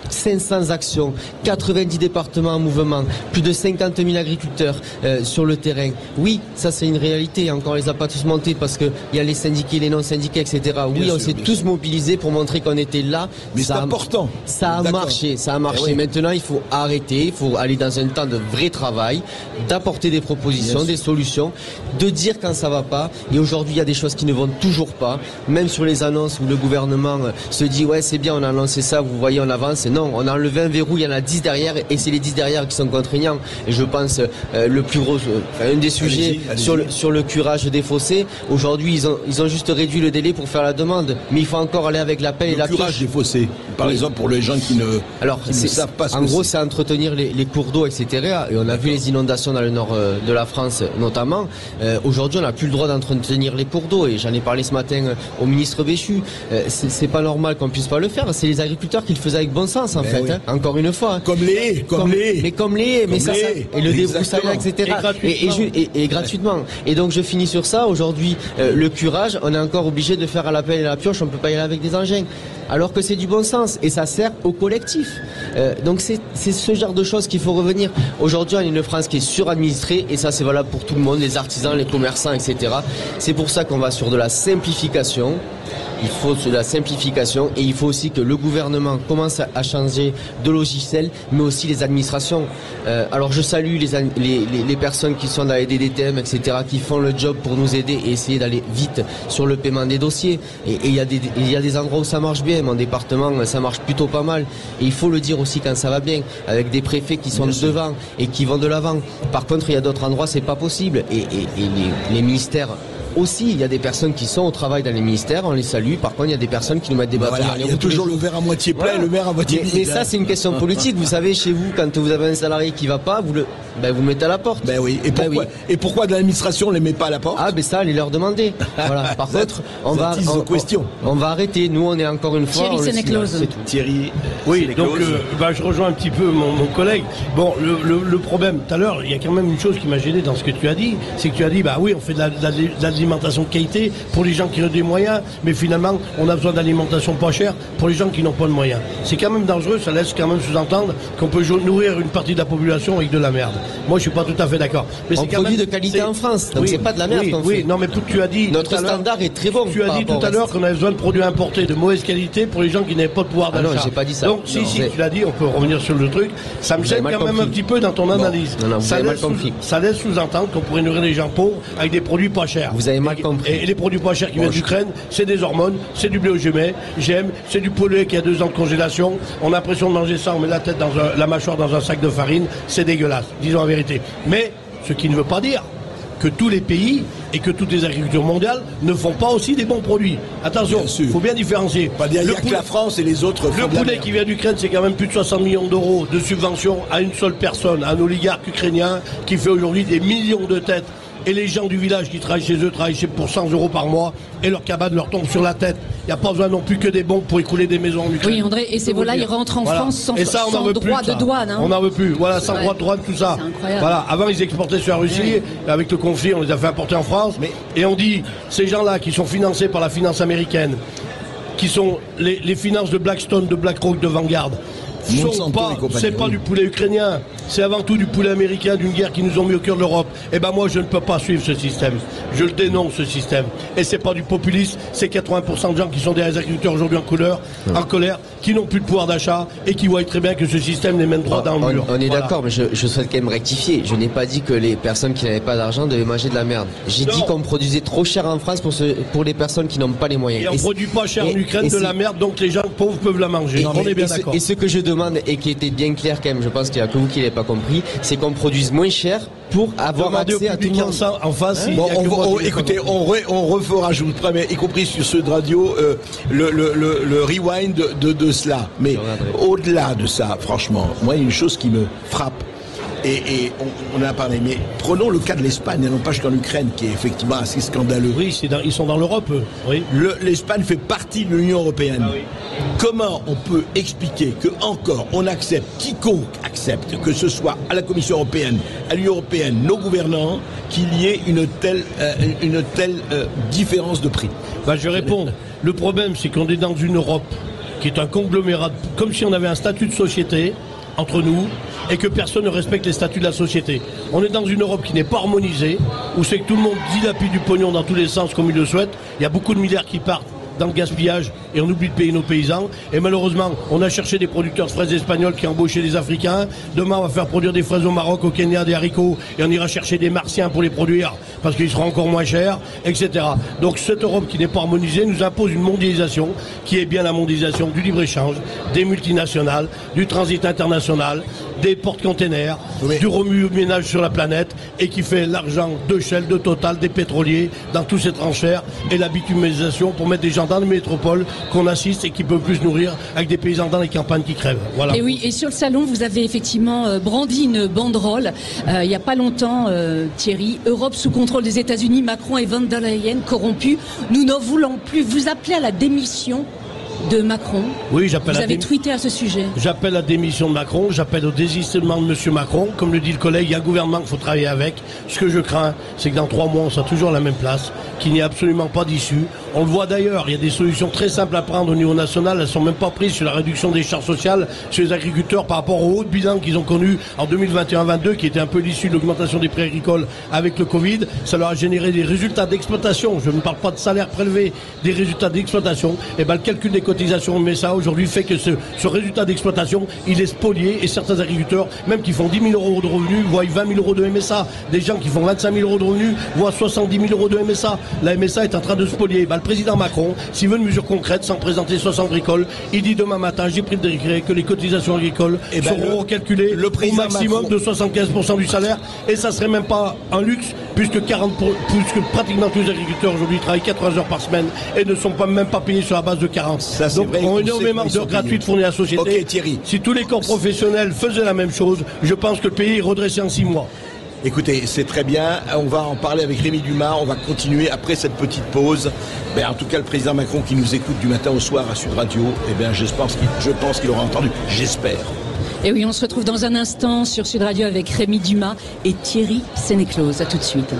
cinq cents actions, quatre-vingt-dix départements en mouvement, plus de cinquante mille agriculteurs euh, sur le terrain. Oui, ça c'est une réalité. Encore, on les a pas tous montés parce que il y a les syndiqués, les non-syndiqués, et cetera. Oui, bien on sûr, s'est tous sûr. mobilisés pour montrer qu'on était là. Mais ça c'est a, important. Ça a D'accord. marché, ça a marché. Eh oui. Maintenant, il faut arrêter, il faut aller dans un temps de vrai travail, d'apporter des propositions, bien des sûr. solutions, de dire quand ça va pas. Et aujourd'hui, il y a des choses qui ne vont toujours pas. Même sur les annonces où le gouvernement se dit ouais c'est bien, on a annoncé ça, vous voyez, on avance. Non, on a enlevé un verrou, il y en a dix derrière, et c'est les dix derrière qui sont contraignants. Et je pense euh, le plus gros, euh, un des sujets allez-y, allez-y. Sur, le, sur le curage des fossés. Aujourd'hui, ils ont, ils ont juste réduit le délai pour faire la demande, mais il faut encore aller avec la pelle et la pioche. Le curage des fossés, par oui. exemple, pour les gens qui ne, Alors, qui ne savent pas ce en que gros, c'est. c'est entretenir les, les cours d'eau, et cetera. Et on a D'accord. vu les inondations dans le nord euh, de la France, notamment. Euh, aujourd'hui, on n'a plus le droit d'entretenir les cours d'eau, et j'en ai parlé ce matin euh, au ministre Béchu. Euh, c'est, c'est pas normal qu'on puisse pas le faire. C'est les agriculteurs qui le faisaient avec bon sens, en ben fait. Oui. Hein. Encore une fois. Comme les, comme, comme les. Mais comme les, mais ça, ça, et le débroussaillage, et cetera. Et, et, et, et, et gratuitement. Et donc, je finis sur ça. Aujourd'hui, euh, le curage, on est encore obligé de faire à la pelle et à la pioche. On peut pas y aller avec des engins. Alors que c'est du bon sens et ça sert au collectif. Euh, donc c'est, c'est ce genre de choses qu'il faut revenir. Aujourd'hui, on a une France qui est suradministrée et ça c'est valable pour tout le monde, les artisans, les commerçants, et cetera. C'est pour ça qu'on va sur de la simplification. Il faut de la simplification et il faut aussi que le gouvernement commence à changer de logiciel, mais aussi les administrations. Euh, alors je salue les, les, les, les personnes qui sont dans les D D T M, et cetera, qui font le job pour nous aider et essayer d'aller vite sur le paiement des dossiers. Et il y a des il y a des endroits où ça marche bien. Mon département, ça marche plutôt pas mal. Et il faut le dire aussi quand ça va bien, avec des préfets qui sont bien devant sûr. Et qui vont de l'avant. Par contre, il y a d'autres endroits, c'est pas possible. Et, et, et les, les ministères aussi, il y a des personnes qui sont au travail dans les ministères, on les salue. Par contre, il y a des personnes qui nous mettent des bâtons voilà, dans les roues. Il y a toujours le verre à moitié plein voilà. et le verre à moitié vide. Mais, mais ça, c'est une question politique. Vous savez, chez vous, quand vous avez un salarié qui va pas, vous le, ben, vous le mettez à la porte. Ben oui. Et pourquoi, ben oui. Et pourquoi de l'administration, on les met pas à la porte? Ah, ben ça, allez leur demander. Voilà. Par contre, on va, on, on, on va arrêter. Nous, on est encore une fois. Thierry Sénéclose. C'est tout. Thierry. Oui, donc, euh, bah, je rejoins un petit peu mon, mon collègue. Bon, le, le, le problème, tout à l'heure, il y a quand même une chose qui m'a gêné dans ce que tu as dit, c'est que tu as dit, bah oui, on fait de, la, de, la, de l'alimentation de qualité pour les gens qui ont des moyens, mais finalement, on a besoin d'alimentation pas chère pour les gens qui n'ont pas de moyens. C'est quand même dangereux, ça laisse quand même sous-entendre qu'on peut nourrir une partie de la population avec de la merde. Moi, je suis pas tout à fait d'accord. Mais on c'est produit même, de qualité c'est... en France, donc oui, c'est pas de la merde. Oui, qu'on oui fait. non, mais tu as dit notre standard est très bon. Tu as dit tout à l'heure qu'on avait besoin de produits importés de mauvaise qualité pour les gens qui n'avaient pas de pouvoir d'achat. Ah non, j'ai pas dit ça. Donc, si, non, si, tu l'as dit, on peut revenir sur le truc. Ça me gêne quand compris. même un petit peu dans ton analyse. Bon. Non, non, vous ça, avez laisse mal compris. Sous, ça laisse sous-entendre qu'on pourrait nourrir les gens pauvres avec des produits pas chers. Vous avez mal compris. Et, et les produits pas chers qui viennent d'Ukraine, c'est des hormones, c'est du blé au jumet, j'aime, c'est du poulet qui a deux ans de congélation. On a l'impression de manger ça, on met la tête dans un, la mâchoire dans un sac de farine. C'est dégueulasse, disons la vérité. Mais, ce qui ne veut pas dire que tous les pays et que toutes les agricultures mondiales ne font pas aussi des bons produits. Attention, il faut bien différencier. Pas dire, il n'y a que la France et les autres. Le poulet qui vient d'Ukraine, c'est quand même plus de soixante millions d'euros de subventions à une seule personne, à un oligarque ukrainien qui fait aujourd'hui des millions de têtes. Et les gens du village qui travaillent chez eux travaillent pour cent euros par mois et leur cabane leur tombe sur la tête. Il n'y a pas besoin non plus que des bombes pour écouler des maisons en Ukraine. Oui, André, et ces volailles rentrent en voilà. France sans, et ça, on sans droit plus, de douane. Hein. On n'en veut plus. Voilà, sans ouais. droit de douane, tout ça. C'est incroyable. Voilà. Avant, ils exportaient sur la Russie. Ouais. Avec le conflit, on les a fait importer en France. Mais... Et on dit, ces gens-là qui sont financés par la finance américaine, qui sont les, les finances de Blackstone, de BlackRock, de Vanguard, Sont pas, c'est pas oui. du poulet ukrainien, c'est avant tout du poulet américain d'une guerre qui nous ont mis au cœur de l'Europe. Et ben moi je ne peux pas suivre ce système. Je le dénonce ce système. Et c'est pas du populisme, c'est quatre-vingts pour cent de gens qui sont des agriculteurs aujourd'hui en couleur, ouais. en colère, qui n'ont plus de pouvoir d'achat et qui voient très bien que ce système les mène droit dans le mur. On est voilà. d'accord, mais je, je souhaite quand même rectifier. Je n'ai pas dit que les personnes qui n'avaient pas d'argent devaient manger de la merde. J'ai non. dit qu'on produisait trop cher en France pour, ce, pour les personnes qui n'ont pas les moyens. Et on et produit pas cher et, en Ukraine de la merde, donc les gens pauvres peuvent la manger. Et, on est bien et d'accord. Ce, et ce que je demande et qui était bien clair quand même, je pense qu'il n'y a que vous qui l'avez pas compris, c'est qu'on produise moins cher pour avoir Demandez accès à tout le monde. En, en face, hein bon, on, on, écoutez, on, re, on refera, je vous promets, y compris sur ceux de radio, euh, le, le, le, le rewind de, de, de cela. Mais au-delà de ça, franchement, moi, il y a une chose qui me frappe. Et, et on, on en a parlé, mais prenons le cas de l'Espagne, et non pas qu'en Ukraine, qui est effectivement assez scandaleux. Oui, c'est dans, ils sont dans l'Europe, eux. Oui. Le, L'Espagne fait partie de l'Union européenne. Ah, oui. Comment on peut expliquer que encore on accepte, quiconque accepte, que ce soit à la Commission européenne, à l'Union européenne, nos gouvernants, qu'il y ait une telle, euh, une telle euh, différence de prix? Bah, je réponds. Le problème, c'est qu'on est dans une Europe qui est un conglomérat, comme si on avait un statut de société entre nous, et que personne ne respecte les statuts de la société. On est dans une Europe qui n'est pas harmonisée, où c'est que tout le monde dilapide du pognon dans tous les sens comme il le souhaite. Il y a beaucoup de milliards qui partent dans le gaspillage et on oublie de payer nos paysans. Et malheureusement, on a cherché des producteurs de fraises espagnols qui ont embauché des Africains. Demain, on va faire produire des fraises au Maroc, au Kenya, des haricots, et on ira chercher des Martiens pour les produire parce qu'ils seront encore moins chers, et cetera. Donc cette Europe qui n'est pas harmonisée nous impose une mondialisation qui est bien la mondialisation du libre-échange, des multinationales, du transit international, des porte-containers, oui. du remue-ménage sur la planète, et qui fait l'argent de Shell, de Total, des pétroliers dans tous ces transferts, et la bitumisation pour mettre des gens dans les métropoles qu'on assiste et qui peuvent plus se nourrir avec des paysans dans les campagnes qui crèvent. Voilà. Et oui, et sur le salon, vous avez effectivement euh, brandi une banderole euh, il n'y a pas longtemps, euh, Thierry. Europe sous contrôle des États-Unis, Macron et Von der Leyen corrompus. Nous ne voulons plus. Vous appelez à la démission de Macron. Oui, j'appelle. Vous à avez dé... tweeté à ce sujet. J'appelle à la démission de Macron, j'appelle au désistement de Monsieur Macron. Comme le dit le collègue, il y a un gouvernement qu'il faut travailler avec. Ce que je crains, c'est que dans trois mois, on sera toujours à la même place, qu'il n'y ait absolument pas d'issue. On le voit d'ailleurs, il y a des solutions très simples à prendre au niveau national. Elles ne sont même pas prises sur la réduction des charges sociales sur les agriculteurs par rapport au haut bilan qu'ils ont connu en deux mille vingt et un vingt-deux, qui était un peu l'issue de l'augmentation des prix agricoles avec le Covid. Ça leur a généré des résultats d'exploitation. Je ne parle pas de salaire prélevé, des résultats d'exploitation. Et ben le calcul des cotisations, mais ça aujourd'hui fait que ce, ce résultat d'exploitation, il est spolié, et certains agriculteurs, même qui font dix mille euros de revenus, voient vingt mille euros de M S A. Des gens qui font vingt-cinq mille euros de revenus voient soixante-dix mille euros de M S A. La M S A est en train de spolier. Ben, le président Macron, s'il veut une mesure concrète, sans présenter soixante agricoles, il dit demain matin, j'ai pris le décret que les cotisations agricoles eh ben seront recalculées au maximum Macron. de soixante-quinze pour cent du salaire, et ça serait même pas un luxe, puisque quarante pour, puisque pratiquement tous les agriculteurs aujourd'hui travaillent quatre-vingts heures par semaine et ne sont pas même pas payés sur la base de quarante. Ça, donc on a énormément d'heures gratuites fournies à la société. Okay, Thierry. Si tous les corps professionnels faisaient la même chose, je pense que le pays est redressé en six mois. Écoutez, c'est très bien. On va en parler avec Rémi Dumas. On va continuer après cette petite pause. Ben, en tout cas, le président Macron qui nous écoute du matin au soir à Sud Radio, eh bien, je pense qu'il, je pense qu'il aura entendu. J'espère. Et oui, on se retrouve dans un instant sur Sud Radio avec Rémi Dumas et Thierry Sénéclose. À tout de suite.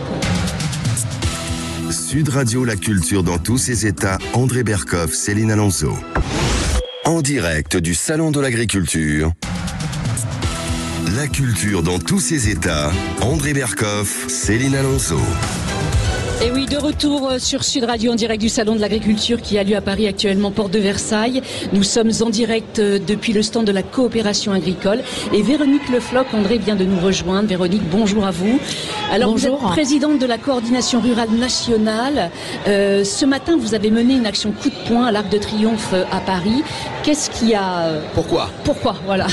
Sud Radio, la culture dans tous ses états. André Berkoff, Céline Alonso. En direct du Salon de l'Agriculture. La culture dans tous ses états. André Berkoff, Céline Alonso. Et oui, de retour sur Sud Radio en direct du Salon de l'Agriculture qui a lieu à Paris actuellement, porte de Versailles. Nous sommes en direct depuis le stand de la coopération agricole. Et Véronique Lefloc, André vient de nous rejoindre. Véronique, bonjour à vous. Alors, bonjour. Vous êtes présidente de la coordination rurale nationale. Euh, ce matin, vous avez mené une action coup de poing à l'Arc de Triomphe à Paris. Qu'est-ce qui a... Pourquoi Pourquoi, voilà.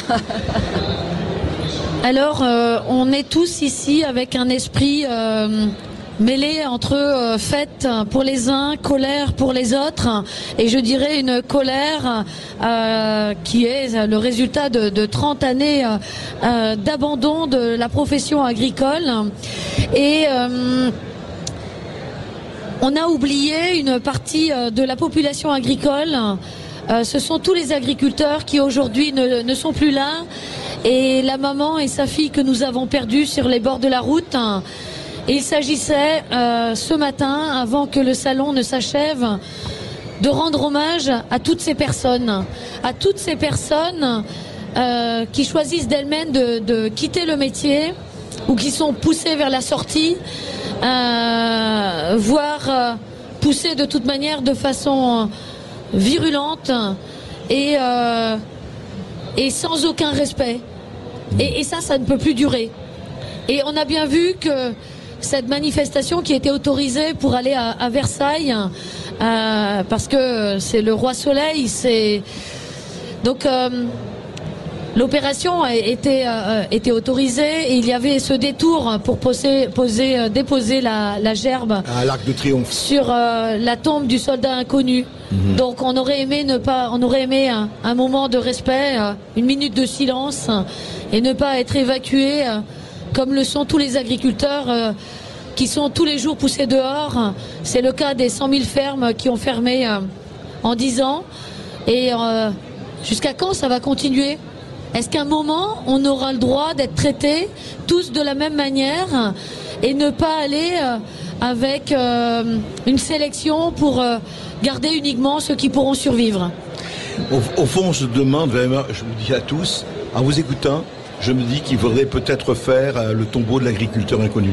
Alors, euh, on est tous ici avec un esprit... Euh mêlé entre euh, fête pour les uns, colère pour les autres, et je dirais une colère euh, qui est le résultat de, de trente années euh, d'abandon de la profession agricole. Et euh, on a oublié une partie de la population agricole. Euh, ce sont tous les agriculteurs qui aujourd'hui ne, ne sont plus là, et la maman et sa fille que nous avons perdues sur les bords de la route. Et il s'agissait euh, ce matin, avant que le salon ne s'achève, de rendre hommage à toutes ces personnes, à toutes ces personnes euh, qui choisissent d'elles-mêmes de, de quitter le métier ou qui sont poussées vers la sortie, euh, voire euh, poussées de toute manière de façon virulente et, euh, et sans aucun respect. Et, et ça, ça ne peut plus durer. Et on a bien vu que cette manifestation qui était autorisée pour aller à, à Versailles, euh, parce que c'est le roi Soleil, c'est donc euh, l'opération était euh, était autorisée, et il y avait ce détour pour poser, poser euh, déposer la, la gerbe à l'Arc de Triomphe sur euh, la tombe du soldat inconnu. Mmh. Donc on aurait aimé ne pas, on aurait aimé un, un moment de respect, euh, une minute de silence, et ne pas être évacué. Euh, comme le sont tous les agriculteurs euh, qui sont tous les jours poussés dehors. C'est le cas des cent mille fermes qui ont fermé euh, en dix ans. Et euh, jusqu'à quand ça va continuer ? Est-ce qu'à un moment, on aura le droit d'être traités tous de la même manière et ne pas aller euh, avec euh, une sélection pour euh, garder uniquement ceux qui pourront survivre ? Au, au fond, on se demande vraiment, je vous dis à tous, en vous écoutant, je me dis qu'il faudrait peut-être faire euh, le tombeau de l'agriculteur inconnu.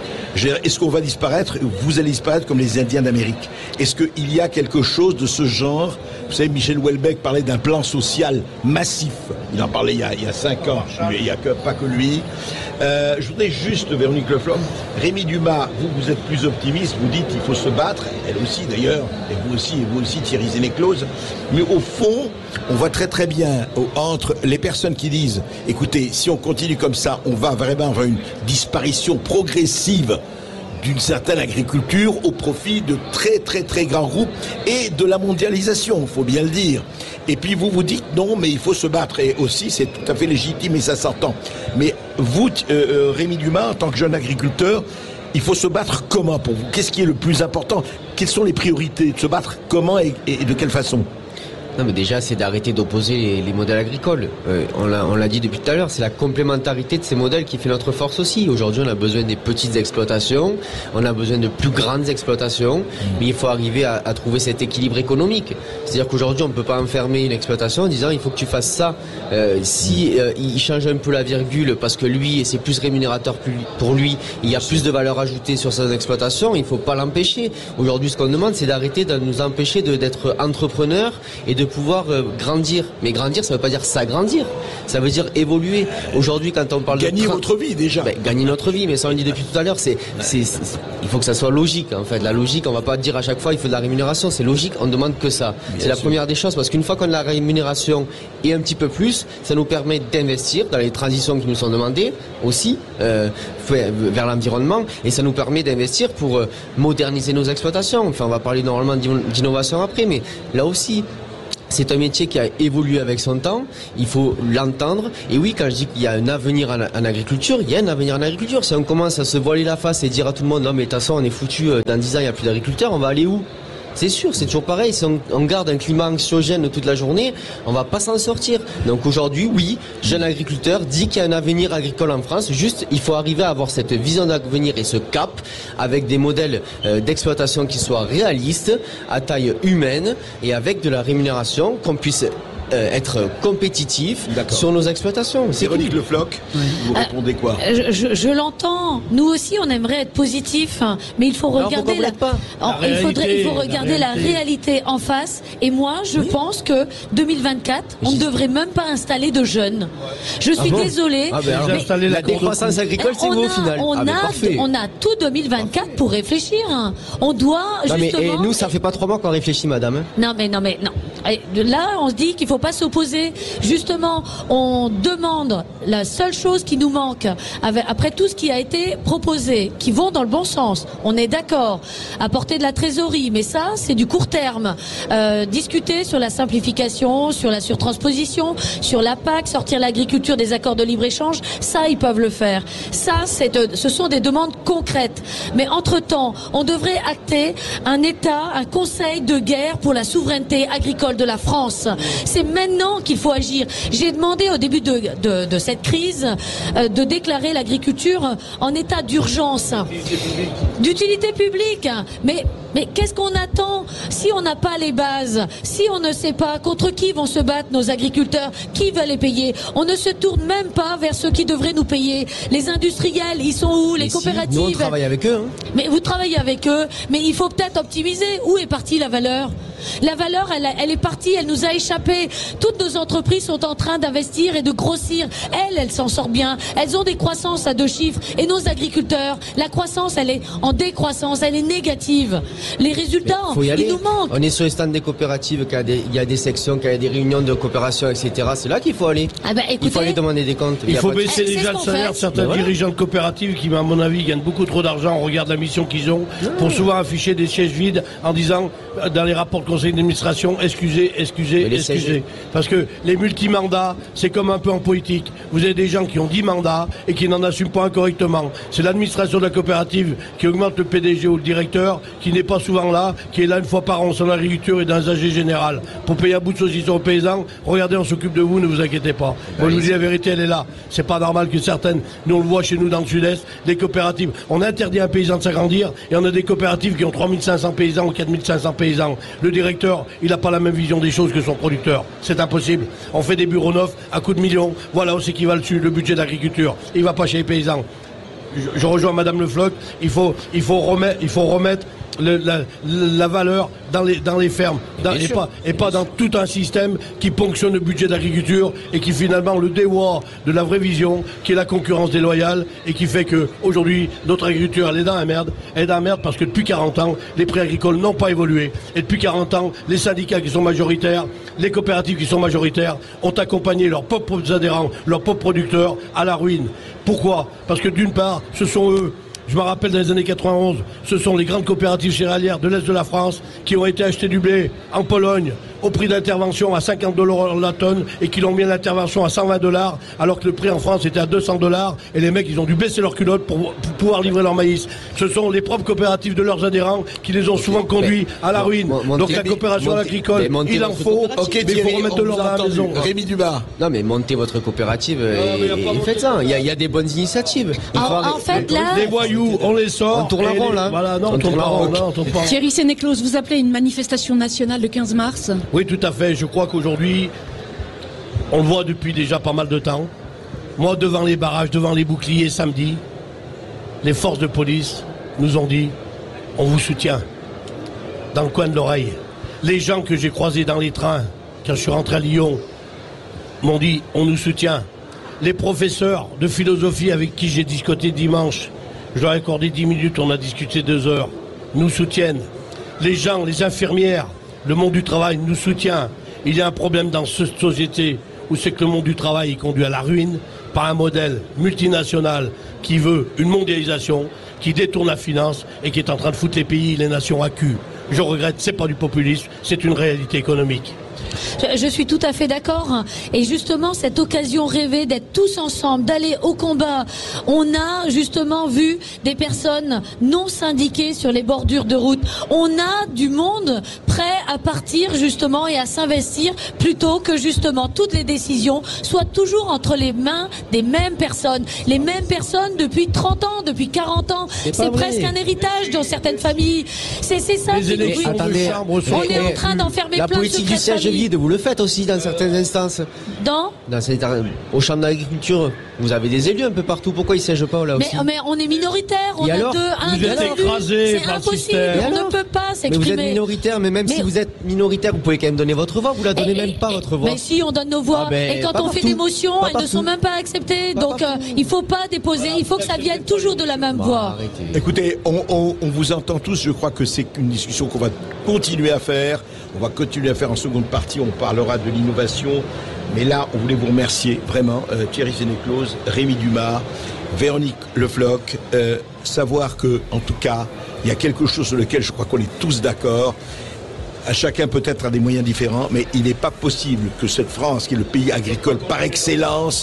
Est-ce qu'on va disparaître? Vous allez disparaître comme les Indiens d'Amérique. Est-ce qu'il y a quelque chose de ce genre? Vous savez, Michel Houellebecq parlait d'un plan social massif. Il en parlait il y a, il y a cinq ans. Il n'y a que, pas que lui. Euh, je voudrais juste, Véronique Le Floch, Rémi Dumas, vous, vous êtes plus optimiste. Vous dites qu'il faut se battre. Elle aussi, d'ailleurs. Et vous aussi, et vous aussi, Thierry Sénéclose. Mais au fond, on voit très très bien entre les personnes qui disent, écoutez, si on continue comme ça, on va vraiment avoir une disparition progressive d'une certaine agriculture au profit de très très très grands groupes et de la mondialisation, il faut bien le dire. Et puis vous vous dites non, mais il faut se battre, et aussi c'est tout à fait légitime et ça s'entend. Mais vous, euh, Rémi Dumas, en tant que jeune agriculteur, il faut se battre comment pour vous? Qu'est-ce qui est le plus important? Quelles sont les priorités? De se battre comment et, et de quelle façon? Non, mais déjà, c'est d'arrêter d'opposer les, les modèles agricoles. Euh, on l'a, on l'a dit depuis tout à l'heure, c'est la complémentarité de ces modèles qui fait notre force aussi. Aujourd'hui, on a besoin des petites exploitations, on a besoin de plus grandes exploitations, mais il faut arriver à, à trouver cet équilibre économique. C'est-à-dire qu'aujourd'hui, on ne peut pas enfermer une exploitation en disant il faut que tu fasses ça. Euh, si euh, il change un peu la virgule parce que lui, c'est plus rémunérateur pour lui, il y a plus de valeur ajoutée sur son exploitation, il ne faut pas l'empêcher. Aujourd'hui, ce qu'on demande, c'est d'arrêter de nous empêcher de, d'être entrepreneurs et de pouvoir euh, grandir. Mais grandir, ça ne veut pas dire s'agrandir. Ça veut dire évoluer. Aujourd'hui, quand on parle gagner de... Gagner votre vie, déjà. Ben, gagner notre vie, mais ça on le dit depuis tout à l'heure, c'est, c'est, c'est, il faut que ça soit logique, en fait. La logique, on ne va pas dire à chaque fois, il faut de la rémunération. C'est logique, on ne demande que ça. Bien c'est sûr. La première des choses, parce qu'une fois qu'on a la rémunération et un petit peu plus, ça nous permet d'investir dans les transitions qui nous sont demandées, aussi, euh, vers l'environnement, et ça nous permet d'investir pour euh, moderniser nos exploitations. Enfin, on va parler normalement d'innovation après, mais là aussi, c'est un métier qui a évolué avec son temps, il faut l'entendre. Et oui, quand je dis qu'il y a un avenir en, en agriculture, il y a un avenir en agriculture. Si on commence à se voiler la face et dire à tout le monde, non mais de toute façon on est foutu, dans dix ans il n'y a plus d'agriculteurs, on va aller où? C'est sûr, c'est toujours pareil. Si on, on garde un climat anxiogène toute la journée, on va pas s'en sortir. Donc aujourd'hui, oui, jeune agriculteur dit qu'il y a un avenir agricole en France. Juste, il faut arriver à avoir cette vision d'avenir et ce cap avec des modèles euh, d'exploitation qui soient réalistes, à taille humaine et avec de la rémunération, qu'on puisse Euh, être compétitif D'accord. sur nos exploitations. C'est Véronique Le Floch, oui. Vous répondez quoi? Je, je, je l'entends. Nous aussi, on aimerait être positif, mais il faut regarder Alors, la, pas la il faudrait, il faut regarder la réalité. la réalité en face. Et moi, je oui. pense que deux mille vingt-quatre, on ne devrait même pas installer de jeunes. Je suis ah bon désolée. Ah ben alors, mais installer la décroissance agricole, c'est vous au final. On, ah ben a, on a tout deux mille vingt-quatre pour réfléchir. On doit non, justement. Mais, et nous, ça fait pas trois mois qu'on réfléchit, madame. Non, mais non, mais non. Et là, on se dit qu'il faut pas s'opposer. Justement, on demande la seule chose qui nous manque, avec, après tout ce qui a été proposé, qui vont dans le bon sens. On est d'accord. Apporter de la trésorerie, mais ça, c'est du court terme. Euh, discuter sur la simplification, sur la surtransposition, sur la P A C, sortir l'agriculture des accords de libre-échange, ça, ils peuvent le faire. Ça, c'est, ce sont des demandes concrètes. Mais entre-temps, on devrait acter un État, un conseil de guerre pour la souveraineté agricole de la France. C'est maintenant qu'il faut agir. J'ai demandé au début de, de, de cette crise euh, de déclarer l'agriculture en état d'urgence, d'utilité publique. Mais, mais qu'est-ce qu'on attend si on n'a pas les bases, si on ne sait pas contre qui vont se battre nos agriculteurs, qui va les payer? On ne se tourne même pas vers ceux qui devraient nous payer. Les industriels, ils sont où? Les mais coopératives. Si, nous on travaille avec eux. Hein. Mais vous travaillez avec eux, mais il faut peut-être optimiser. Où est partie la valeur? La valeur, elle, elle est partie, elle nous a échappé. Toutes nos entreprises sont en train d'investir et de grossir. Elles, elles s'en sortent bien. Elles ont des croissances à deux chiffres. Et nos agriculteurs, la croissance, elle est en décroissance, elle est négative. Les résultats, ils nous manquent. On est sur les stands des coopératives, il y a des, il y a des sections, il y a des réunions de coopération, et cetera. C'est là qu'il faut aller. Ah ben, écoutez, il faut aller demander des comptes. Il, il faut baisser de... déjà le salaire de certains ben dirigeants voilà. de coopératives qui, à mon avis, gagnent beaucoup trop d'argent. On regarde la mission qu'ils ont non. pour souvent afficher des sièges vides en disant, dans les rapports de conseil d'administration, excusez, excusez, excusez. Parce que les multimandats, c'est comme un peu en politique. Vous avez des gens qui ont dix mandats et qui n'en assument pas un correctement. C'est l'administration de la coopérative qui augmente le P D G ou le directeur qui n'est pas pas souvent là, qui est là une fois par an sur l'agriculture et dans les A G général, pour payer un bout de saucisson aux paysans. Regardez, on s'occupe de vous, ne vous inquiétez pas. Moi, je vous dis la vérité, elle est là. C'est pas normal que certaines, nous on le voit chez nous dans le sud-est, des coopératives. On interdit à un paysan de s'agrandir, et on a des coopératives qui ont trois mille cinq cents paysans ou quatre mille cinq cents paysans. Le directeur, il n'a pas la même vision des choses que son producteur. C'est impossible. On fait des bureaux neufs à coups de millions. Voilà où c'est qui va le, le budget de l'agriculture. Il va pas chez les paysans. Je, je rejoins Madame Le Floch, il faut, il faut remettre, il faut remettre le, la, la valeur dans les, dans les fermes, dans, et, pas, et pas dans tout un système qui ponctionne le budget d'agriculture et qui finalement le dévoie de la vraie vision, qui est la concurrence déloyale et qui fait que aujourd'hui notre agriculture elle est dans la merde, elle est dans la merde parce que depuis quarante ans, les prix agricoles n'ont pas évolué et depuis quarante ans, les syndicats qui sont majoritaires, les coopératives qui sont majoritaires ont accompagné leurs propres adhérents, leurs propres producteurs à la ruine. Pourquoi ? Parce que d'une part, ce sont eux, je me rappelle dans les années quatre-vingt-onze, ce sont les grandes coopératives céréalières de l'Est de la France qui ont été achetées du blé en Pologne au prix d'intervention à cinquante dollars la tonne et qui l'ont mis à l'intervention à cent vingt dollars alors que le prix en France était à deux cents dollars et les mecs ils ont dû baisser leurs culottes pour, pour pouvoir livrer leur maïs. Ce sont les propres coopératives de leurs adhérents qui les ont souvent conduits à la ruine. Donc la coopération agricole, il en faut, ok, mais il faut remettre de l'ordre à la maison. Rémi Dumas. Non mais montez votre coopérative et, et faites ça. Il y, a, il y a des bonnes initiatives. En, en fait là... Les voyous, on les sort. On tourne la rond là. Voilà, non, on tourne la rond. Thierry Sénéclause, vous appelez une manifestation nationale le quinze mars ? Oui, tout à fait. Je crois qu'aujourd'hui, on le voit depuis déjà pas mal de temps. Moi, devant les barrages, devant les boucliers, samedi, les forces de police nous ont dit « on vous soutient » dans le coin de l'oreille. Les gens que j'ai croisés dans les trains, quand je suis rentré à Lyon, m'ont dit « on nous soutient ». Les professeurs de philosophie avec qui j'ai discuté dimanche, je leur ai accordé dix minutes, on a discuté deux heures, nous soutiennent. Les gens, les infirmières, le monde du travail nous soutient. Il y a un problème dans cette société où c'est que le monde du travail est conduit à la ruine par un modèle multinational qui veut une mondialisation, qui détourne la finance et qui est en train de foutre les pays et les nations à cul. Je regrette, c'est pas du populisme, c'est une réalité économique. Je, je suis tout à fait d'accord. Et justement, cette occasion rêvée d'être tous ensemble, d'aller au combat, on a justement vu des personnes non syndiquées sur les bordures de route. On a du monde prêt à partir justement et à s'investir plutôt que justement toutes les décisions soient toujours entre les mains des mêmes personnes. Les mêmes personnes depuis trente ans, depuis quarante ans. C'est presque un héritage dans certaines familles. C'est ça les qui nous... Attendez, on est en train d'enfermer la plein de politique du secrets de siège famille. vide, vous le faites aussi dans certaines instances. Dans Dans cette, au champ d'agriculture, vous avez des élus un peu partout. Pourquoi ils ne siègent pas là mais, aussi? mais on est minoritaire, on Et a alors deux, un, Vous deux êtes élus. écrasés C'est par le impossible, système. on Alors ne peut pas Mais s'exprimer. vous êtes minoritaire, mais même Mais- si vous êtes minoritaire, vous pouvez quand même donner votre voix. Vous la donnez Et- même pas et- votre voix. Mais si, on donne nos voix. Ah ben, et quand pas on fait partout. des motions, Pas elles ne sont partout. même pas acceptées. Pas Donc, euh, partout. il faut pas déposer, il faut que ça vienne toujours de la même Bah, voix. arrêtez. Écoutez, on, on- on vous entend tous, je crois que c'est une discussion qu'on va continuer à faire. On va continuer à faire en seconde partie, on parlera de l'innovation. Mais là, on voulait vous remercier vraiment, euh, Thierry Sénéclause, Rémi Dumas, Véronique Le Floch, euh, savoir que, en tout cas, il y a quelque chose sur lequel je crois qu'on est tous d'accord. À chacun peut-être a des moyens différents, mais il n'est pas possible que cette France, qui est le pays agricole par excellence,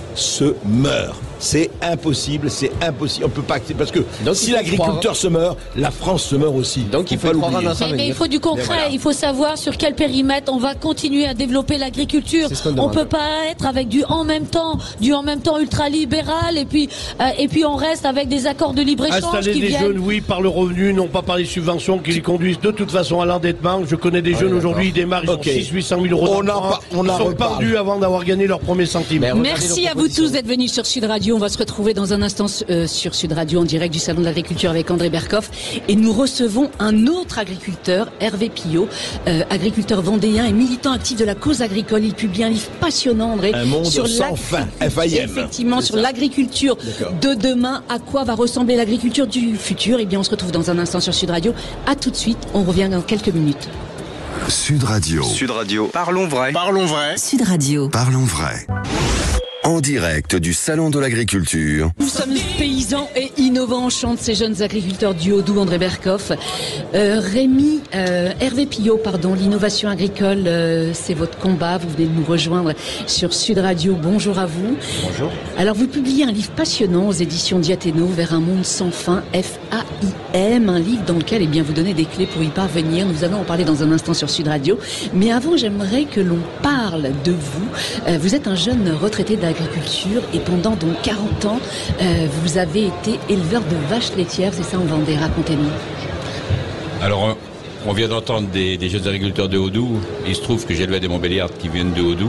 se meure. C'est impossible, c'est impossible. On peut pas accepter parce que Donc, si il faut l'agriculteur croire. se meurt, la France se meurt aussi. Donc, il faut pas croire l'oublier. en un Mais, mais il faut du concret, voilà. il faut savoir sur quel périmètre on va continuer à développer l'agriculture. C'est ce qu'on On demande. peut pas être avec du en même temps, du en même temps ultralibéral et puis euh, et puis on reste avec des accords de libre-échange Installer qui des viennent. jeunes, oui, par le revenu, non pas par les subventions qui les conduisent de toute façon à l'endettement. Je connais des jeunes aujourd'hui, ils démarrent, ils Ok. ont six à huit cent mille euros On en d'emprunt. par- on Ils en sont reparle. perdus avant d'avoir gagné leur premier centime. Mais regardez Merci nos à vous propositions. tous d'être venus sur Sud Radio. On va se retrouver dans un instant euh, sur Sud Radio en direct du Salon de l'Agriculture avec André Berkoff. Et nous recevons un autre agriculteur, Hervé Pillot, euh, agriculteur vendéen et militant actif de la cause agricole. Il publie un livre passionnant, André, Un monde sur sans l'ag- fin, F I M. Effectivement, C'est sur ça. l'agriculture D'accord. de demain. À quoi va ressembler l'agriculture du futur? Eh bien, on se retrouve dans un instant sur Sud Radio. À tout de suite. On revient dans quelques minutes. Sud Radio. Sud Radio. Parlons vrai. Parlons vrai. Sud Radio. Parlons vrai. En direct du Salon de l'Agriculture. Nous sommes Paysan et innovant, chantent ces jeunes agriculteurs du Haut-Doubs, André Berkoff. Euh, Rémi, euh, Hervé Pillot, pardon, l'innovation agricole, euh, c'est votre combat. Vous venez de nous rejoindre sur Sud Radio. Bonjour à vous. Bonjour. Alors, vous publiez un livre passionnant aux éditions Diathéno, Vers un monde sans fin, F A I M, un livre dans lequel eh bien, vous donnez des clés pour y parvenir. Nous allons en parler dans un instant sur Sud Radio. Mais avant, j'aimerais que l'on parle de vous. Euh, vous êtes un jeune retraité d'agriculture et pendant donc quarante ans, euh, vous avez été éleveur de vaches laitières, c'est ça en Vendée, racontez-nous. Alors, on vient d'entendre des, des jeunes agriculteurs de Haut-Doubs. Il se trouve que j'élevais des Montbéliardes qui viennent de Haut-Doubs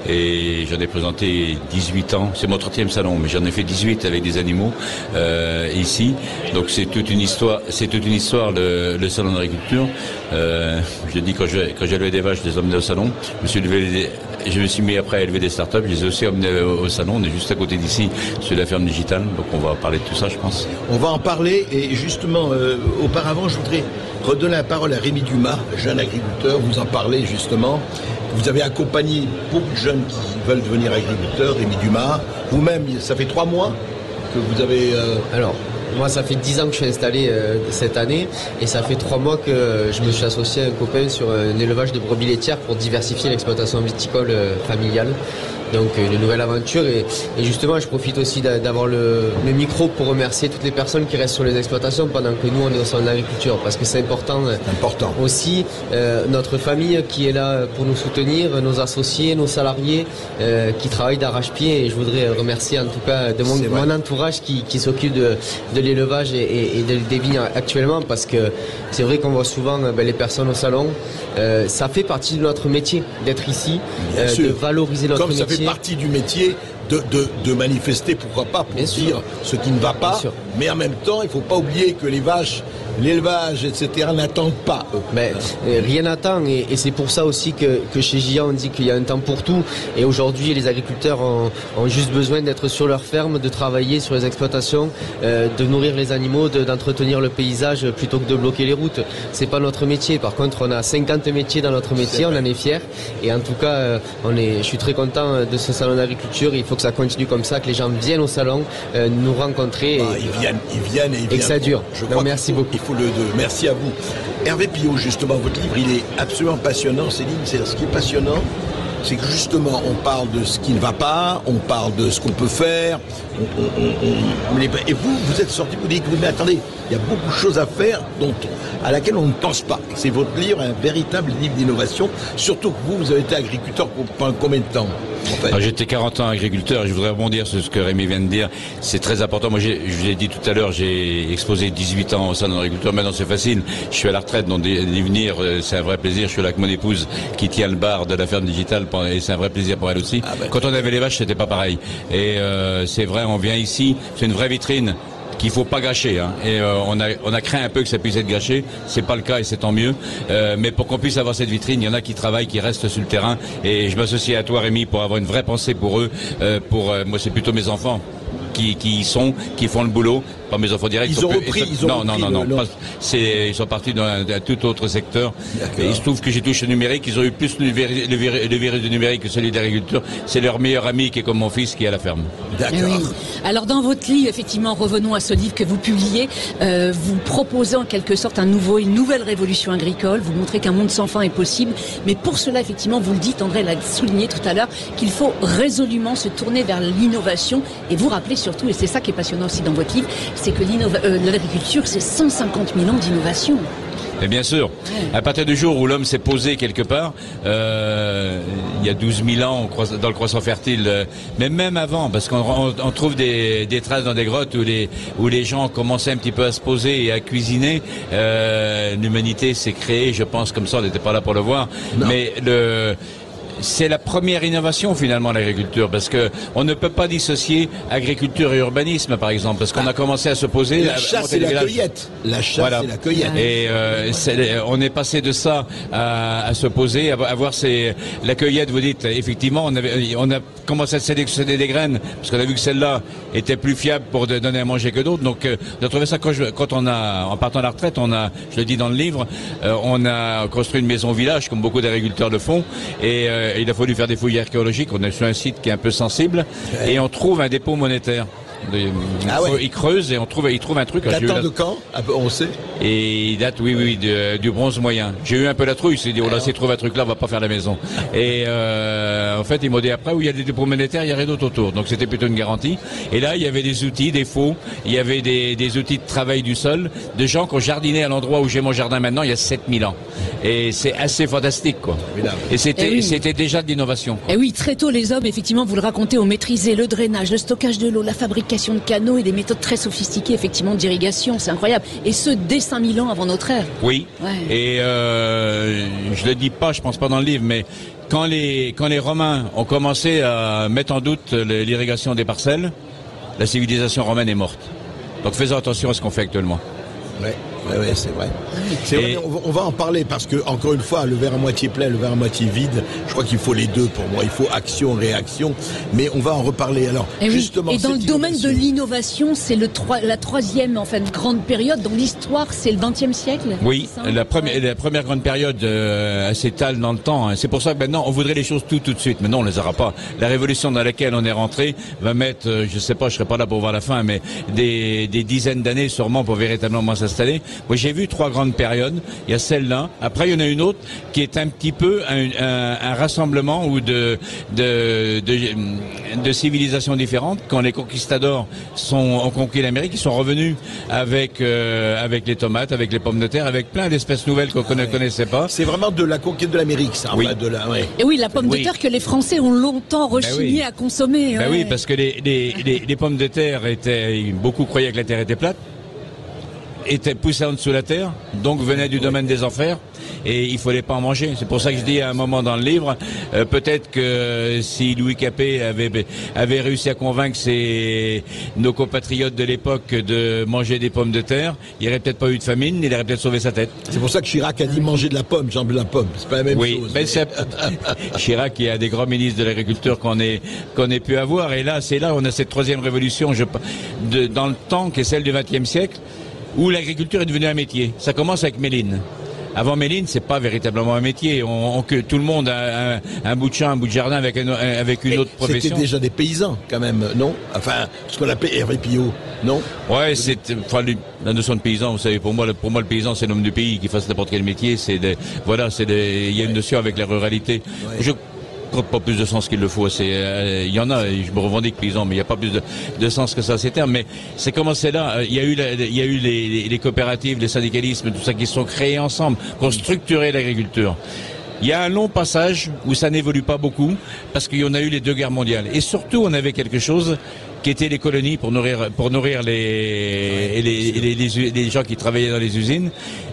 et j'en ai présenté dix-huit ans. C'est mon trentième salon, mais j'en ai fait dix-huit avec des animaux euh, ici. Donc c'est toute une histoire. C'est toute une histoire le, le salon d'agriculture. Euh, je dis quand je quand j'élevais des vaches, je les emmenais au salon. Je me suis levé, je me suis mis après à élever des startups. Je les ai aussi emmenés au, au salon. On est juste à côté d'ici, sur la ferme digitale. Donc on va parler de tout ça, je pense. On va en parler et justement, euh, auparavant, je voudrais redonner la parole à Rémi Dumas, jeune agriculteur. Vous en parlez justement. Vous avez accompagné beaucoup de jeunes qui veulent devenir agriculteurs. Rémi Dumas, vous-même, ça fait trois mois que vous avez... Euh... Alors, moi, ça fait dix ans que je suis installé euh, cette année et ça fait trois mois que je me suis associé à un copain sur un élevage de brebis laitières pour diversifier l'exploitation viticole euh, familiale. Donc une nouvelle aventure et, et justement je profite aussi d'avoir le, le micro pour remercier toutes les personnes qui restent sur les exploitations pendant que nous on est au sein de l'agriculture parce que c'est important, important aussi euh, notre famille qui est là pour nous soutenir, nos associés, nos salariés euh, qui travaillent d'arrache-pied et je voudrais remercier en tout cas de mon, mon entourage qui, qui s'occupe de, de l'élevage et, et, et de, des vignes actuellement parce que c'est vrai qu'on voit souvent ben, les personnes au salon, euh, ça fait partie de notre métier d'être ici, euh, de valoriser notre Comme métier. Ça fait partie du métier de, de, de manifester, pourquoi pas, pour Bien dire sûr. ce qui ne va pas. Mais en même temps, il ne faut pas oublier que les vaches, l'élevage, et cetera n'attendent pas. Eux. Mais euh, rien n'attend et, et c'est pour ça aussi que, que chez J A on dit qu'il y a un temps pour tout. Et aujourd'hui, les agriculteurs ont, ont juste besoin d'être sur leur ferme, de travailler sur les exploitations, euh, de nourrir les animaux, de, d'entretenir le paysage plutôt que de bloquer les routes. C'est pas notre métier. Par contre, on a cinquante métiers dans notre métier, on en est fiers. Et en tout cas, euh, on est, je suis très content de ce salon d'agriculture. Il faut que ça continue comme ça, que les gens viennent au salon, euh, nous rencontrer. Bah, et, ils viennent, ils viennent et ils viennent. Et que ça dure. Je Donc, merci faut, beaucoup. Il faut le, de, merci à vous. Hervé Pillot, justement, votre livre, il est absolument passionnant. Céline, c'est ce qui est passionnant, c'est que justement, on parle de ce qui ne va pas, on parle de ce qu'on peut faire. On, on, on, on, et vous, vous êtes sorti, vous dites, mais attendez, il y a beaucoup de choses à faire dont on, à laquelle on ne pense pas. C'est votre livre, un véritable livre d'innovation. Surtout que vous, vous avez été agriculteur pendant combien de temps? En fait. J'étais quarante ans agriculteur et je voudrais rebondir sur ce que Rémi vient de dire. C'est très important. Moi, je vous l'ai dit tout à l'heure, j'ai exposé dix-huit ans au salon d'agriculteur. Maintenant, c'est facile. Je suis à la retraite, donc d'y venir, c'est un vrai plaisir. Je suis là avec mon épouse qui tient le bar de la ferme digitale et c'est un vrai plaisir pour elle aussi. Ah ben. Quand on avait les vaches, c'était pas pareil. Et euh, c'est vrai, on vient ici, c'est une vraie vitrine qu'il faut pas gâcher, hein. Et euh, on a on a craint un peu que ça puisse être gâché. C'est pas le cas et c'est tant mieux. Euh, mais pour qu'on puisse avoir cette vitrine, il y en a qui travaillent, qui restent sur le terrain. Et je m'associe à toi, Rémi, pour avoir une vraie pensée pour eux. Euh, pour euh, moi, c'est plutôt mes enfants qui qui y sont, qui font le boulot. Pas mes enfants directs. Ils ont repris. Peu, ils ont non, repris non, non, le, non, non. C'est ils sont partis dans un, un tout autre secteur. Et il se trouve que j'ai touché au numérique. Ils ont eu plus le virus, le virus, le virus du numérique que celui d'agriculture. C'est leur meilleur ami qui est comme mon fils qui est à la ferme. D'accord. Oui. Alors dans votre livre, effectivement, revenons à ce livre que vous publiez. Euh, vous proposez en quelque sorte un nouveau, une nouvelle révolution agricole. Vous montrez qu'un monde sans fin est possible. Mais pour cela, effectivement, vous le dites, André l'a souligné tout à l'heure, qu'il faut résolument se tourner vers l'innovation. Et vous rappelez surtout, et c'est ça qui est passionnant aussi dans votre livre, c'est que euh, l'agriculture, c'est cent cinquante mille ans d'innovation. Et bien sûr, à partir du jour où l'homme s'est posé quelque part, euh, il y a douze mille ans dans le croissant fertile, euh, mais même avant, parce qu'on on, on trouve des, des traces dans des grottes où les, où les gens commençaient un petit peu à se poser et à cuisiner. Euh, l'humanité s'est créée, je pense, comme ça, on n'était pas là pour le voir, non. Mais le... c'est la première innovation finalement l'agriculture, parce que on ne peut pas dissocier agriculture et urbanisme par exemple, parce qu'on a commencé à se poser la chasse et la cueillette. La chasse voilà. et la cueillette. Et euh, c'est, on est passé de ça à, à se poser, à, à voir ces, la cueillette. Vous dites effectivement, on, avait, on a commencé à sélectionner des graines parce qu'on a vu que celle-là était plus fiable pour de donner à manger que d'autres. Donc euh, on a trouvé ça quand, je, quand on a, en partant à la retraite, on a, je le dis dans le livre, euh, on a construit une maison village comme beaucoup d'agriculteurs le font, et euh, il a fallu faire des fouilles archéologiques. On est sur un site qui est un peu sensible, ouais. Et on trouve un dépôt monétaire. De- Ah ouais. Ils creusent et on trouve, ils trouvent un truc. J'ai eu Datant la- de quand? Ah, on sait. Et il date, oui, oui, de- du bronze moyen. J'ai eu un peu la trouille, j'ai dit, oh là, s'il trouve un truc là, on va pas faire la maison. Et euh, en fait, ils m'ont dit après, où il y a des dépôts monétaires, il y a rien d'autre autour. Donc c'était plutôt une garantie. Et là, il y avait des outils, des faux, il y avait des, des outils de travail du sol, de gens qui ont jardiné à l'endroit où j'ai mon jardin maintenant, il y a sept mille ans. Et c'est assez fantastique, quoi. Et c'était, Eh oui. c'était déjà de l'innovation. Et oui, très tôt, les hommes, effectivement, vous le racontez, ont maîtrisé le drainage, le stockage de l'eau, la fabrication de canaux et des méthodes très sophistiquées, effectivement, d'irrigation. C'est incroyable. Et ce, dès cinq mille ans avant notre ère. Oui. Ouais. Et euh, je le dis pas, je pense pas dans le livre, mais quand les quand les Romains ont commencé à mettre en doute l'irrigation des parcelles, la civilisation romaine est morte. Donc faisons attention à ce qu'on fait actuellement. Ouais, ouais, ouais, c'est vrai. C'est vrai, Et- on, va, on va en parler parce que, encore une fois, le verre à moitié plein, le verre à moitié vide, je crois qu'il faut les deux pour moi. Il faut action, réaction. Mais on va en reparler. Alors, Et, oui. justement, Et dans le cette domaine de innovation- l'innovation, c'est le troi- la troisième enfin, grande période. Dans l'histoire, c'est le vingtième siècle. Oui, c'est ça la première, la première grande période euh, elle s'étale dans le temps. hein. C'est pour ça que maintenant on voudrait les choses tout tout de suite. Mais non, on les aura pas. La révolution dans laquelle on est rentré va mettre, euh, je sais pas, je serai pas là pour voir la fin, mais des, des dizaines d'années sûrement pour véritablement s'installer. Moi, j'ai vu trois grandes périodes. Il y a celle-là. Après, il y en a une autre qui est un petit peu un, un, un rassemblement ou de de, de de civilisations différentes. Quand les conquistadors sont ont conquis l'Amérique, ils sont revenus avec euh, avec les tomates, avec les pommes de terre, avec plein d'espèces nouvelles qu'on ne connaissait pas. C'est vraiment de la conquête de l'Amérique, ça. Oui. Enfin, de la, ouais. Et oui, la pomme Oui. de terre que les Français ont longtemps rechigné oui. à consommer. Ben ouais. oui, parce que les, les, les, les pommes de terre étaient, beaucoup croyaient que la terre était plate, étaient poussées en dessous de la terre, donc venaient du domaine des enfers, et il fallait pas en manger. C'est pour ça que je dis à un moment dans le livre, euh, peut-être que si Louis Capet avait, avait réussi à convaincre ses, nos compatriotes de l'époque de manger des pommes de terre, il n'y aurait peut-être pas eu de famine, il aurait peut-être sauvé sa tête. C'est pour ça que Chirac a dit manger de la pomme, jambe de la pomme. C'est pas la même Oui, chose. ben c'est Chirac qui est un des grands ministres de l'agriculture qu'on ait qu'on ait pu avoir. Et là, c'est là où on a cette troisième révolution je, de, dans le temps qui est celle du vingtième siècle, où l'agriculture est devenue un métier. Ça commence avec Méline. Avant Méline, c'est pas véritablement un métier. On, on- que tout le monde a un, un bout de champ, un bout de jardin avec, un- avec une Mais autre profession. C'était déjà des paysans, quand même, non? Enfin, ce qu'on appelait Hervé Pillot, non? Ouais, c'est enfin, le- la notion de paysan. Vous savez, pour moi, le, pour moi, le paysan, c'est l'homme du pays qui fasse n'importe quel métier. C'est des, voilà, c'est des, il y a une notion avec la ruralité. Je crois pas plus de sens qu'il le faut. C'est, euh, il y en a. et Je me revendique paysan, mais il n'y a pas plus de, de sens que ça ces termes. Mais c'est commencé là. Il y a eu, la- il y a eu les, les, les coopératives, les syndicalismes, tout ça qui se sont créés ensemble, qui ont structuré l'agriculture. Il y a un long passage où ça n'évolue pas beaucoup parce qu'il y en a eu les deux guerres mondiales. Et surtout, on avait quelque chose qui était les colonies pour nourrir, pour nourrir les, les, les, les, les gens qui travaillaient dans les usines.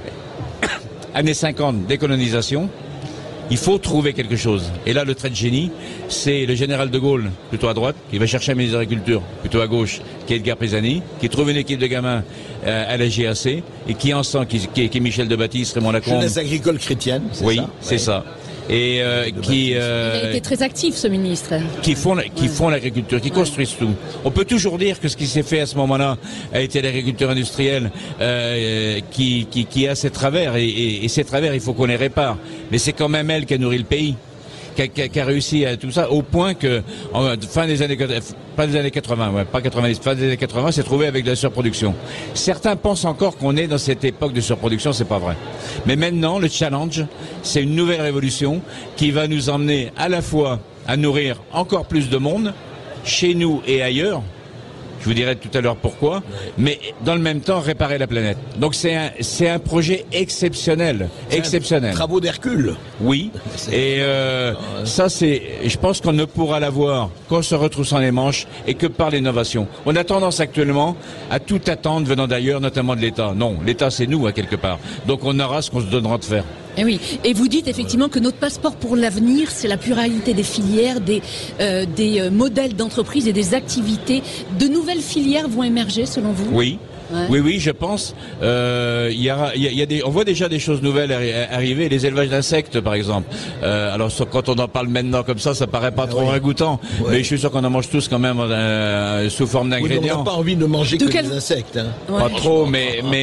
Années cinquante, décolonisation. Il faut trouver quelque chose. Et là, le trait de génie, c'est le général de Gaulle, plutôt à droite, qui va chercher un ministre de l'Agriculture, plutôt à gauche, qui est Edgar Pisani, qui trouve une équipe de gamins euh, à la G A C, et qui ensemble, qui, qui, qui est Michel Debatisse, Raymond Lacombe. Jeunesse agricole chrétienne, c'est Oui, ça? c'est Ouais. ça. Et euh, qui... Il a euh, été très actif, ce ministre. qui font la- qui font l'agriculture, qui construisent tout. On peut toujours dire que ce qui s'est fait à ce moment-là a été l'agriculture industrielle euh, qui, qui qui a ses travers et, et, et ces travers il faut qu'on les répare. Mais c'est quand même elle qui a nourri le pays, qui a, qui a- qui a réussi à tout ça au point que en fin des années pas des années quatre-vingts, ouais, pas quatre-vingt-dix, fin des années quatre-vingts, s'est trouvé avec de la surproduction. Certains pensent encore qu'on est dans cette époque de surproduction, c'est pas vrai. Mais maintenant, le challenge, c'est une nouvelle révolution qui va nous emmener à la fois à nourrir encore plus de monde, chez nous et ailleurs. Je vous dirai tout à l'heure pourquoi, mais dans le même temps réparer la planète. Donc c'est un c'est un projet exceptionnel, exceptionnel. Travaux d'Hercule. Oui. Et euh, ça c'est, je pense qu'on ne pourra l'avoir qu'en se retroussant les manches et que par l'innovation. On a tendance actuellement à tout attendre venant d'ailleurs, notamment de l'État. Non, l'État c'est nous à quelque part. Donc on aura ce qu'on se donnera de faire. Et oui. Et vous dites effectivement que notre passeport pour l'avenir, c'est la pluralité des filières, des, euh, des euh, modèles d'entreprise et des activités. De nouvelles filières vont émerger, selon vous? Oui. Ouais. Oui, oui, je pense. Euh, Il y, a, il y a- il y a des, on voit déjà des choses nouvelles arri- arriver. Les élevages d'insectes, par exemple. Euh, alors, so- quand on en parle maintenant comme ça, ça paraît pas trop ragoûtant. Ouais. Mais je suis sûr qu'on en mange tous quand même euh, sous forme Oui, mais on d'ingrédients. n'a pas envie de manger De que quel- des insectes. Hein. Pas trop, mais mais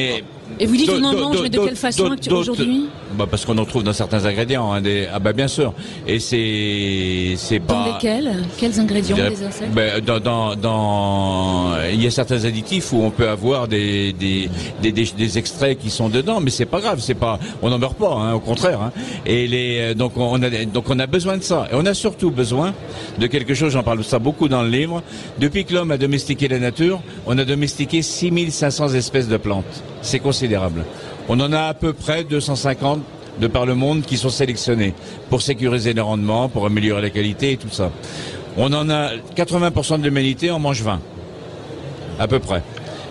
Et vous dites on en D'autres- mange, mais de d'autres- quelle façon d'autres- actu- aujourd'hui? Bah parce qu'on en trouve dans certains ingrédients. Hein, des... Ah bah bien sûr. Et c'est c'est Dans pas. lesquels? Quels ingrédients Je dirais- des insectes? ben, dans, dans, dans, il y a certains additifs où on peut avoir des, des, des, des, des extraits qui sont dedans, mais c'est pas grave, c'est pas, on n'en meurt pas, hein, au contraire. Hein. Et les, donc on a, donc on a besoin de ça. Et on a surtout besoin de quelque chose. J'en parle ça beaucoup dans le livre. Depuis que l'homme a domestiqué la nature, on a domestiqué six mille cinq cents espèces de plantes. C'est considérable. On en a à peu près deux cent cinquante de par le monde qui sont sélectionnés pour sécuriser le rendement, pour améliorer la qualité et tout ça. On en a quatre-vingts pour cent de l'humanité en mange vingt, à peu près.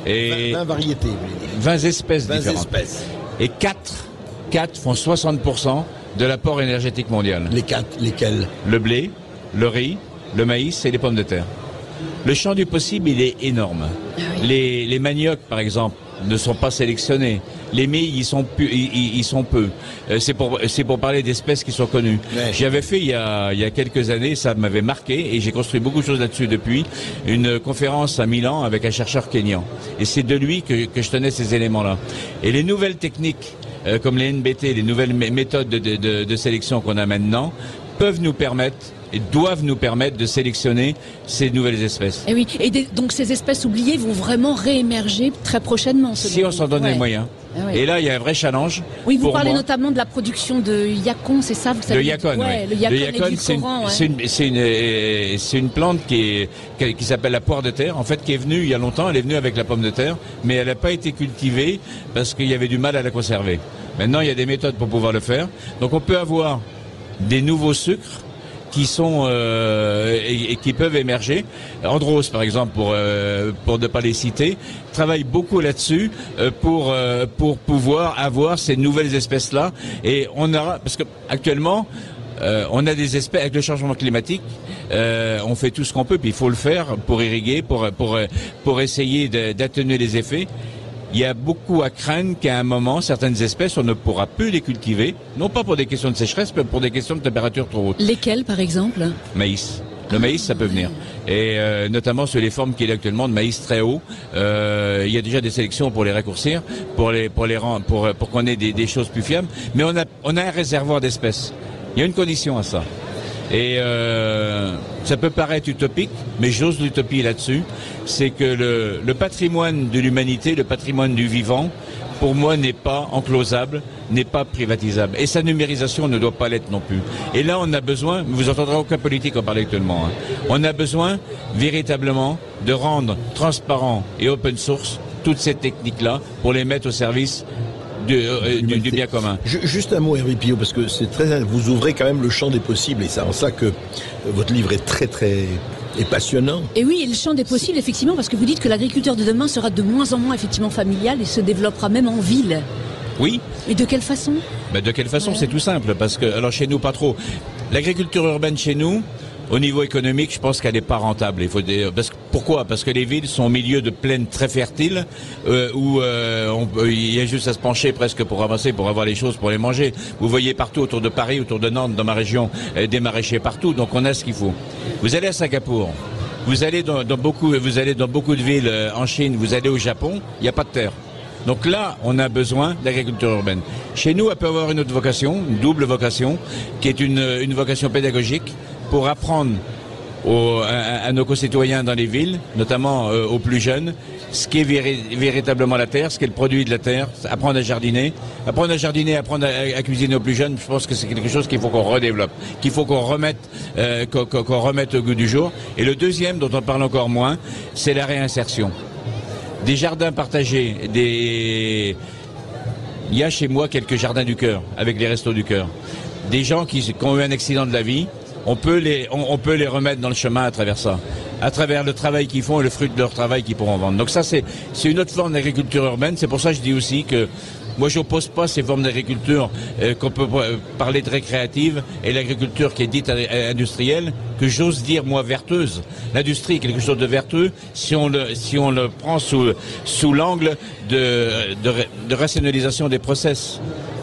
Et vingt variétés. vous voulez dire. vingt espèces vingt différentes. espèces. Et quatre, quatre font soixante pour cent de l'apport énergétique mondial. Les quatre, lesquels? Le blé, le riz, le maïs et les pommes de terre. Le champ du possible, il est énorme. Les, les maniocs, par exemple, ne sont pas sélectionnés. Les milles, ils sont, pu, ils, ils sont peu. Euh, c'est pour, c'est pour parler d'espèces qui sont connues. Ouais. J'y avais fait il y, a, il y a quelques années, ça m'avait marqué, et j'ai construit beaucoup de choses là-dessus depuis, une conférence à Milan avec un chercheur kényan. Et c'est de lui que, que je tenais ces éléments-là. Et les nouvelles techniques, euh, comme les N B T, les nouvelles mé- méthodes de, de, de, de sélection qu'on a maintenant, peuvent nous permettre et doivent nous permettre de sélectionner ces nouvelles espèces. Et oui, et des- donc ces espèces oubliées vont vraiment réémerger très prochainement. selon Si on vous. s'en donne Ouais. les moyens. Ah ouais. Et là, il y a un vrai challenge. Oui, vous pour parlez moi. notamment de la production de yacon, c'est ça vous savez Le yacon, ouais, oui. Le yacon, yacon, c'est une, édulcorant, ouais. c'est une, c'est une, euh, c'est une plante qui, est, qui, qui s'appelle la poire de terre, en fait, qui est venue il y a longtemps. Elle est venue avec la pomme de terre, mais elle n'a pas été cultivée parce qu'il y avait du mal à la conserver. Maintenant, il y a des méthodes pour pouvoir le faire. Donc, on peut avoir des nouveaux sucres qui sont euh, et, et qui peuvent émerger. Andros, par exemple, pour euh, pour ne pas les citer, travaille beaucoup là-dessus euh, pour euh, pour pouvoir avoir ces nouvelles espèces là. Et on aura parce que actuellement. Euh, on a des espèces avec le changement climatique. Euh, on fait tout ce qu'on peut, puis il faut le faire pour irriguer, pour pour pour essayer de- d'atténuer les effets. Il y a beaucoup à craindre qu'à un moment, certaines espèces, on ne pourra plus les cultiver, non pas pour des questions de sécheresse, mais pour des questions de température trop haute. Lesquels, par exemple? Maïs. Le maïs, ça peut venir. Et euh, notamment sur les formes qu'il y a actuellement de maïs très haut, euh, il y a déjà des sélections pour les raccourcir, pour les pour les rend- pour pour qu'on ait des, des choses plus fiables. Mais on a on a un réservoir d'espèces. Il y a une condition à ça. Et euh, ça peut paraître utopique, mais j'ose l'utopie là-dessus. C'est que le, le patrimoine de l'humanité, le patrimoine du vivant, pour moi, n'est pas enclosable, n'est pas privatisable. Et sa numérisation ne doit pas l'être non plus. Et là, on a besoin, vous entendrez aucun politique en parler actuellement, hein, on a besoin véritablement de rendre transparent et open source toutes ces techniques-là pour les mettre au service du, euh, du, du bien commun. Ju- Juste un mot, Hervé Pillot, parce que c'est très, vous ouvrez quand même le champ des possibles, et c'est en ça que euh, votre livre est très très est passionnant. Et oui, et le champ des possibles, effectivement, parce que vous dites que l'agriculteur de demain sera de moins en moins effectivement familial et se développera même en ville. Oui. Et de quelle façon? Ben de quelle façon? C'est tout simple, parce que, alors chez nous, pas trop. L'agriculture urbaine chez nous, au niveau économique, je pense qu'elle n'est pas rentable. Il faut dire, parce que, pourquoi? Parce que les villes sont au milieu de plaines très fertiles, euh, où euh, on peut- il y a juste à se pencher presque pour avancer, pour avoir les choses, pour les manger. Vous voyez partout autour de Paris, autour de Nantes, dans ma région, euh, des maraîchers partout, donc on a ce qu'il faut. Vous allez à Singapour, vous allez dans, dans beaucoup, vous allez dans beaucoup de villes euh, en Chine, vous allez au Japon, il n'y a pas de terre. Donc là, on a besoin d'agriculture urbaine. Chez nous, elle peut avoir une autre vocation, une double vocation, qui est une, une vocation pédagogique pour apprendre aux, à, à nos concitoyens dans les villes, notamment euh, aux plus jeunes, ce qu'est véri- véritablement la terre, ce qu'est le produit de la terre, apprendre à jardiner. Apprendre à jardiner, apprendre à, à cuisiner aux plus jeunes, je pense que c'est quelque chose qu'il faut qu'on redéveloppe, qu'il faut qu'on remette, euh, qu'on, qu'on- qu'on remette au goût du jour. Et le deuxième, dont on parle encore moins, c'est la réinsertion. Des jardins partagés, des... Il y a chez moi quelques jardins du cœur, avec les restos du cœur. Des gens qui, qui ont eu un accident de la vie, on peut les, on, on peut les remettre dans le chemin à travers ça, à travers le travail qu'ils font et le fruit de leur travail qu'ils pourront vendre. Donc ça, c'est, c'est une autre forme d'agriculture urbaine. C'est pour ça que je dis aussi que moi, je n'oppose pas ces formes d'agriculture euh, qu'on peut euh, parler de récréative et l'agriculture qui est dite euh, industrielle, que j'ose dire, moi, verteuse. L'industrie est quelque chose de vertueux si on le, si on le prend sous, sous l'angle de, de, de rationalisation des process.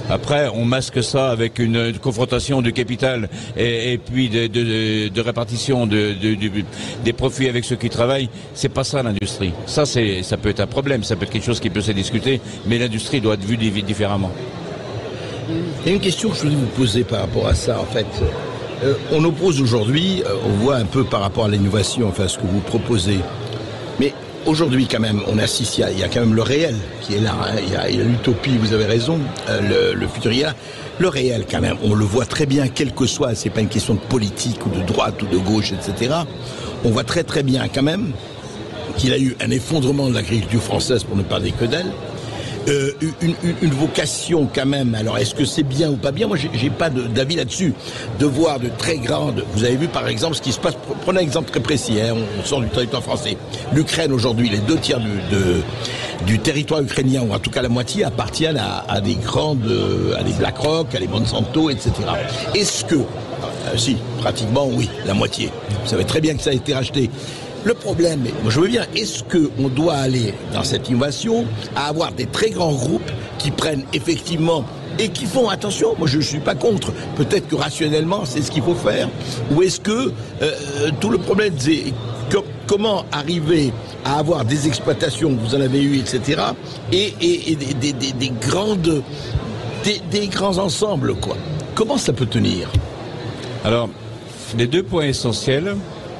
Après, on masque ça avec une, une confrontation du capital et, et puis de, de, de répartition de, de, de, des profits avec ceux qui travaillent. C'est pas ça l'industrie. Ça, c'est, ça peut être un problème, ça peut être quelque chose qui peut se discuter, mais l'industrie doit être vue différemment. Il y a une question que je voulais vous poser par rapport à ça, en fait. Euh, on oppose aujourd'hui, euh, on voit un peu par rapport à l'innovation, enfin ce que vous proposez. Mais aujourd'hui, quand même, on assiste, il y a, il y a quand même le réel qui est là. Hein. Il y a, il y a l'utopie, vous avez raison, euh, le, le futur, il y a le réel quand même. On le voit très bien, quel que soit, c'est pas une question de politique ou de droite ou de gauche, et cetera. On voit très très bien quand même qu'il a eu un effondrement de l'agriculture française, pour ne parler que d'elle. Euh, une, une, une vocation quand même. Alors est-ce que c'est bien ou pas bien? Moi j'ai, j'ai pas de, d'avis là-dessus. De voir de très grandes. Vous avez vu par exemple ce qui se passe. Prenez un exemple très précis. Hein, on sort du territoire français. L'Ukraine aujourd'hui, les deux tiers du, de, du territoire ukrainien, ou en tout cas la moitié, appartiennent à, à des grandes, à des BlackRock, à des Monsanto, et cetera. Est-ce que, euh, si pratiquement oui, la moitié. Vous savez très bien que ça a été racheté. Le problème, moi je veux bien, est-ce qu'on doit aller dans cette innovation à avoir des très grands groupes qui prennent effectivement et qui font attention, moi je ne suis pas contre, peut-être que rationnellement c'est ce qu'il faut faire, ou est-ce que euh, tout le problème c'est que, comment arriver à avoir des exploitations, vous en avez eu, et cetera, et, et, et des, des, des, des grandes, des, des grands ensembles, quoi. Comment ça peut tenir? Alors, les deux points essentiels,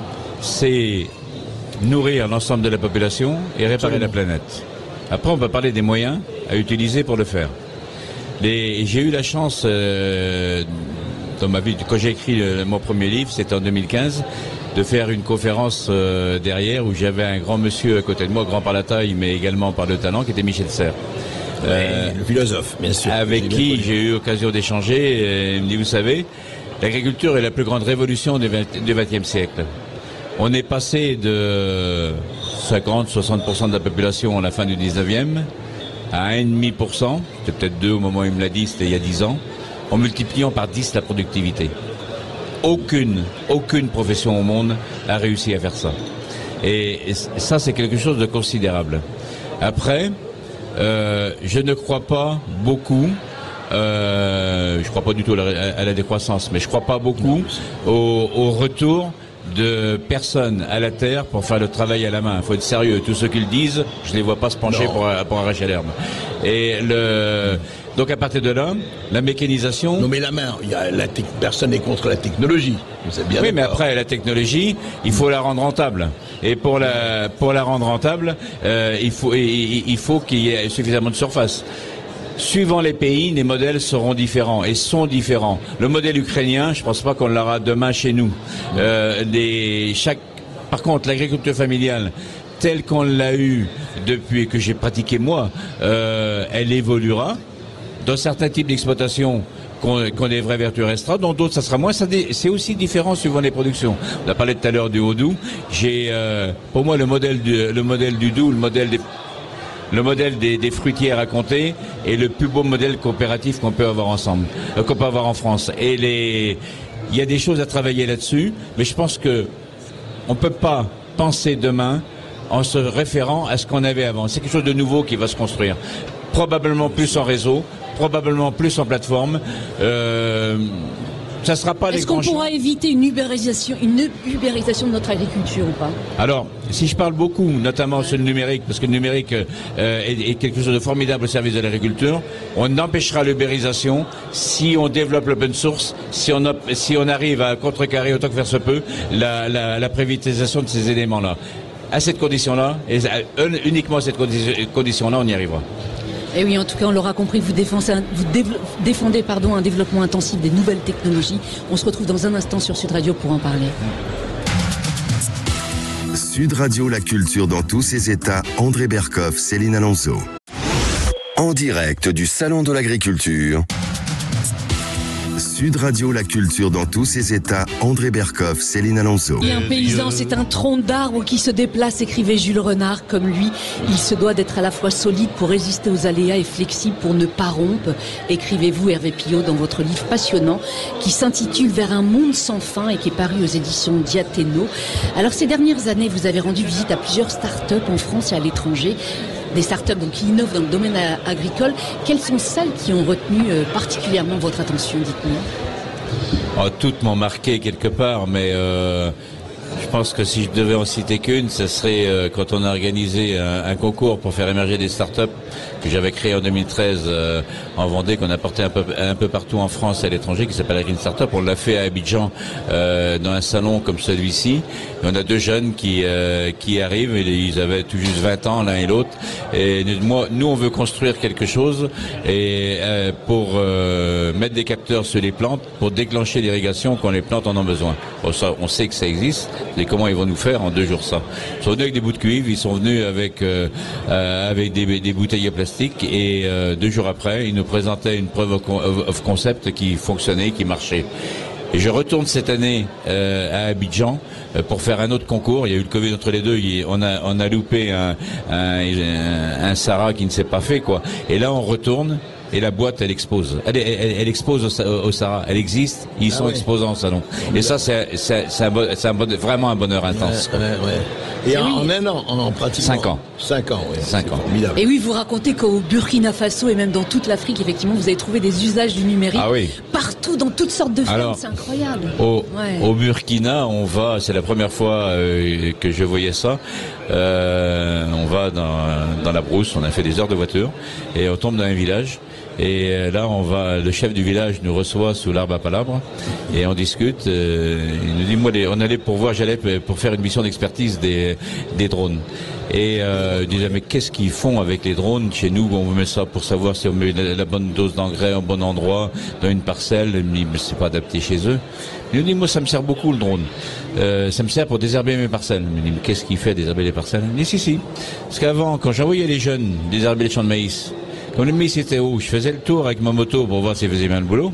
c'est nourrir l'ensemble de la population et réparer Absolument. La planète. Après, on va parler des moyens à utiliser pour le faire. Les, j'ai eu la chance, euh, dans ma vie, quand j'ai écrit le, mon premier livre, c'était en deux mille quinze, de faire une conférence euh, derrière où j'avais un grand monsieur à côté de moi, grand par la taille, mais également par le talent, qui était Michel Serres. Euh, le philosophe, bien sûr. Avec qui j'ai eu l'occasion d'échanger. Et il me dit, vous savez, l'agriculture est la plus grande révolution du vingtième siècle. On est passé de cinquante à soixante pour cent de la population à la fin du dix-neuvième à un virgule cinq pour cent, c'était peut-être deux au moment où il me l'a dit, c'était il y a dix ans, en multipliant par dix la productivité. Aucune, aucune profession au monde a réussi à faire ça. Et, et ça, c'est quelque chose de considérable. Après, euh, je ne crois pas beaucoup, euh, je crois pas du tout à la, à la décroissance, mais je crois pas beaucoup au, au retour de personnes à la terre pour faire le travail à la main. Il faut être sérieux. Tous ceux qui le disent, je les vois pas se pencher pour, pour arracher l'herbe. Et le, donc à partir de là, la mécanisation... Non mais la main, il y a la te... personne n'est contre la technologie. Vous êtes bien oui, d'accord. mais après, la technologie, il faut la rendre rentable. Et pour la, pour la rendre rentable, euh, il faut, il, il faut qu'il y ait suffisamment de surface. Suivant les pays, les modèles seront différents et sont différents. Le modèle ukrainien, je ne pense pas qu'on l'aura demain chez nous. Euh, des, chaque, par contre, l'agriculture familiale, telle qu'on l'a eue depuis que j'ai pratiqué moi, euh, elle évoluera. Dans certains types d'exploitation, qu'on qu'on ait vraies vertus restera, dans d'autres ça sera moins. Ça dé, c'est aussi différent suivant les productions. On a parlé tout à l'heure du Haut-Doubs. J'ai, euh, pour moi, le modèle du, le modèle du Doubs, le modèle des Le modèle des, des fruitières à compter est le plus beau modèle coopératif qu'on peut avoir ensemble, euh, qu'on peut avoir en France. Et les, il y a des choses à travailler là-dessus, mais je pense que on peut pas penser demain en se référant à ce qu'on avait avant. C'est quelque chose de nouveau qui va se construire. Probablement plus en réseau, probablement plus en plateforme. Euh, Ça sera pas Est-ce qu'on pourra éviter une ubérisation, une ubérisation de notre agriculture ou pas? Alors, si je parle beaucoup, notamment sur le numérique, parce que le numérique euh, est, est quelque chose de formidable au service de l'agriculture, on empêchera l'ubérisation si on développe l'open source, si on, si on arrive à contrecarrer autant que faire se peut la, la, la privatisation de ces éléments-là. À cette condition-là, et uniquement à cette condition-là, on y arrivera. Et oui, en tout cas, on l'aura compris, vous défendez, vous défendez pardon, un développement intensif des nouvelles technologies. On se retrouve dans un instant sur Sud Radio pour en parler. Sud Radio, la culture dans tous ses états. André Berkoff, Céline Alonso. En direct du Salon de l'Agriculture. Sud Radio, la culture dans tous ses états. André Berkoff, Céline Alonso. Et un paysan, c'est un tronc d'arbre qui se déplace, écrivait Jules Renard. Comme lui, il se doit d'être à la fois solide pour résister aux aléas et flexible pour ne pas rompre. Écrivez-vous, Hervé Pillot, dans votre livre passionnant qui s'intitule Vers un monde sans fin et qui est paru aux éditions Diaténo. Alors, ces dernières années, vous avez rendu visite à plusieurs start-up en France et à l'étranger. des startups donc, qui innovent dans le domaine a- agricole. Quelles sont celles qui ont retenu euh, particulièrement votre attention, dites-nous? Oh, toutes m'ont marqué quelque part, mais euh, je pense que si je devais en citer qu'une, ce serait euh, quand on a organisé un, un concours pour faire émerger des startups que j'avais créé en deux mille treize euh, en Vendée, qu'on a porté un peu, un peu partout en France et à l'étranger, qui s'appelle la Green Startup. On l'a fait à Abidjan euh, dans un salon comme celui-ci. Et on a deux jeunes qui euh, qui arrivent, et ils avaient tout juste vingt ans l'un et l'autre. Et moi, nous, on veut construire quelque chose et euh, pour euh, mettre des capteurs sur les plantes pour déclencher l'irrigation quand les plantes en ont besoin. Bon, ça, on sait que ça existe. Et comment ils vont nous faire en deux jours ça? Ils sont venus avec des bouts de cuivre, ils sont venus avec euh, euh, avec des, des bouteilles plastiques et euh, deux jours après, ils nous présentaient une preuve of concept qui fonctionnait, qui marchait. Et je retourne cette année euh, à Abidjan euh, pour faire un autre concours. Il y a eu le Covid entre les deux. Il, on a on a loupé un un, un, un Sahara qui ne s'est pas fait quoi. Et là, on retourne. Et la boîte, elle expose. Elle, elle, elle expose au, au Sahara. Elle existe. Ils ah sont ouais. exposants au salon. Et ça, c'est, c'est, c'est, un, bon, c'est un bon, vraiment un bonheur intense. Ouais, ouais, ouais. Et, et en, oui. en un an, en, en pratiquement cinq ans. Cinq ans, oui. Cinq ans. Formidable. Et oui, vous racontez qu'au Burkina Faso et même dans toute l'Afrique, effectivement, vous avez trouvé des usages du numérique ah oui. partout, dans toutes sortes de fermes. C'est incroyable. Au, ouais. au Burkina, on va. C'est la première fois euh, que je voyais ça. Euh, on va dans, dans la brousse. On a fait des heures de voiture et on tombe dans un village. Et là, on va, le chef du village nous reçoit sous l'arbre à palabres et on discute. Euh, il nous dit, moi, les, on allait pour voir, j'allais pour faire une mission d'expertise des, des drones. Et euh, il disait, mais qu'est-ce qu'ils font avec les drones chez nous? On met ça pour savoir si on met la, la bonne dose d'engrais au bon endroit, dans une parcelle. Il me dit, mais c'est pas adapté chez eux. Il nous dit, moi, ça me sert beaucoup le drone. Euh, ça me sert pour désherber mes parcelles. Il me dit, mais qu'est-ce qu'il fait désherber les parcelles? Il me dit, si, si. Parce qu'avant, quand j'envoyais les jeunes désherber les champs de maïs, comme le maïs était haut, je faisais le tour avec ma moto pour voir s'il faisait bien le boulot.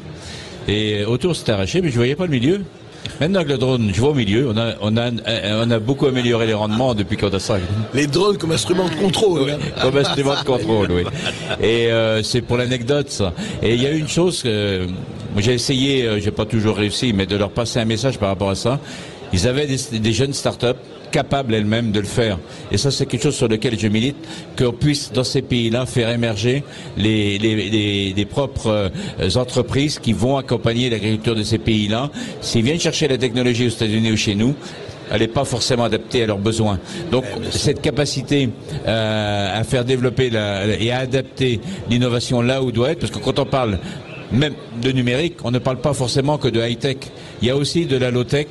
Et autour c'était arraché, mais je voyais pas le milieu. Maintenant avec le drone, je vois au milieu. On a, on a, on a beaucoup amélioré les rendements depuis qu'on a ça. Les drones comme instrument de contrôle. Oui, comme instrument de contrôle, oui. Et euh, c'est pour l'anecdote ça. Et il y a une chose que j'ai essayé, euh, j'ai pas toujours réussi, mais de leur passer un message par rapport à ça. Ils avaient des, des jeunes start-up capables elles-mêmes de le faire. Et ça, c'est quelque chose sur lequel je milite, qu'on puisse, dans ces pays-là, faire émerger les, les, les, les propres euh, entreprises qui vont accompagner l'agriculture de ces pays-là. S'ils viennent chercher la technologie aux États-Unis ou chez nous, elle n'est pas forcément adaptée à leurs besoins. Donc, cette capacité euh, à faire développer la, et à adapter l'innovation là où doit être, parce que quand on parle même de numérique, on ne parle pas forcément que de high-tech. Il y a aussi de la low-tech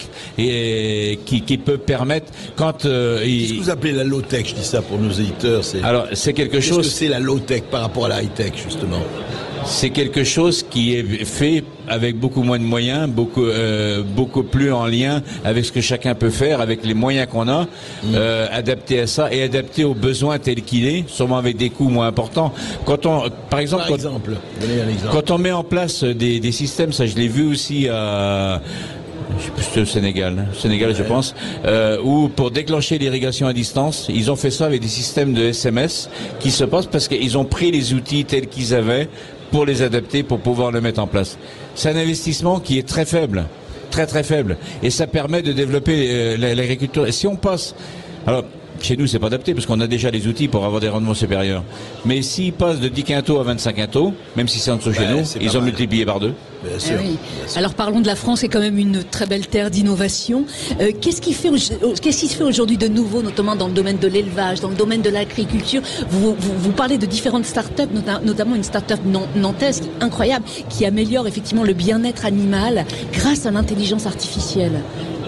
et, qui, qui peut permettre quand... Euh, Qu'est-ce que vous appelez la low-tech? Je dis ça pour nos éditeurs. C'est... Alors, c'est quelque Qu'est-ce chose... Qu'est-ce que c'est la low-tech par rapport à la high-tech, justement? C'est quelque chose qui est fait avec beaucoup moins de moyens, beaucoup euh, beaucoup plus en lien avec ce que chacun peut faire, avec les moyens qu'on a, mmh. euh, adapté à ça et adapté aux besoins tels qu'il est, sûrement avec des coûts moins importants. Quand on, par exemple, par exemple, quand, donnez un exemple. Quand on met en place des, des systèmes, ça je l'ai vu aussi à... Je sais plus si c'est au Sénégal, Sénégal ouais. je pense, euh, où pour déclencher l'irrigation à distance, ils ont fait ça avec des systèmes de S M S qui se passent parce qu'ils ont pris les outils tels qu'ils avaient pour les adapter, pour pouvoir le mettre en place. C'est un investissement qui est très faible, très très faible, et ça permet de développer euh, l'agriculture. Et si on passe, alors chez nous c'est pas adapté parce qu'on a déjà les outils pour avoir des rendements supérieurs, mais s'ils passent de dix quintaux à vingt-cinq quintaux, même si c'est en dessous ouais, chez nous, ils ont mal. multiplié par deux. Bien sûr, ah oui. bien sûr. Alors parlons de la France, qui est quand même une très belle terre d'innovation. Euh, qu'est-ce qui fait, qu'est-ce qui se fait aujourd'hui de nouveau, notamment dans le domaine de l'élevage, dans le domaine de l'agriculture? Vous, vous, vous parlez de différentes start-up, notamment une start-up nantaise incroyable, qui améliore effectivement le bien-être animal grâce à l'intelligence artificielle.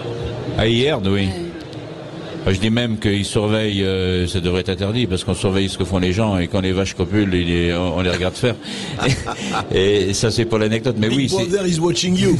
À hier, oui. Ouais. Je dis même qu'ils surveillent, euh, ça devrait être interdit, parce qu'on surveille ce que font les gens, et quand les vaches copulent, il est, on les regarde faire. et, et ça, c'est pour l'anecdote. Mais Big oui, Brother c'est... is watching you.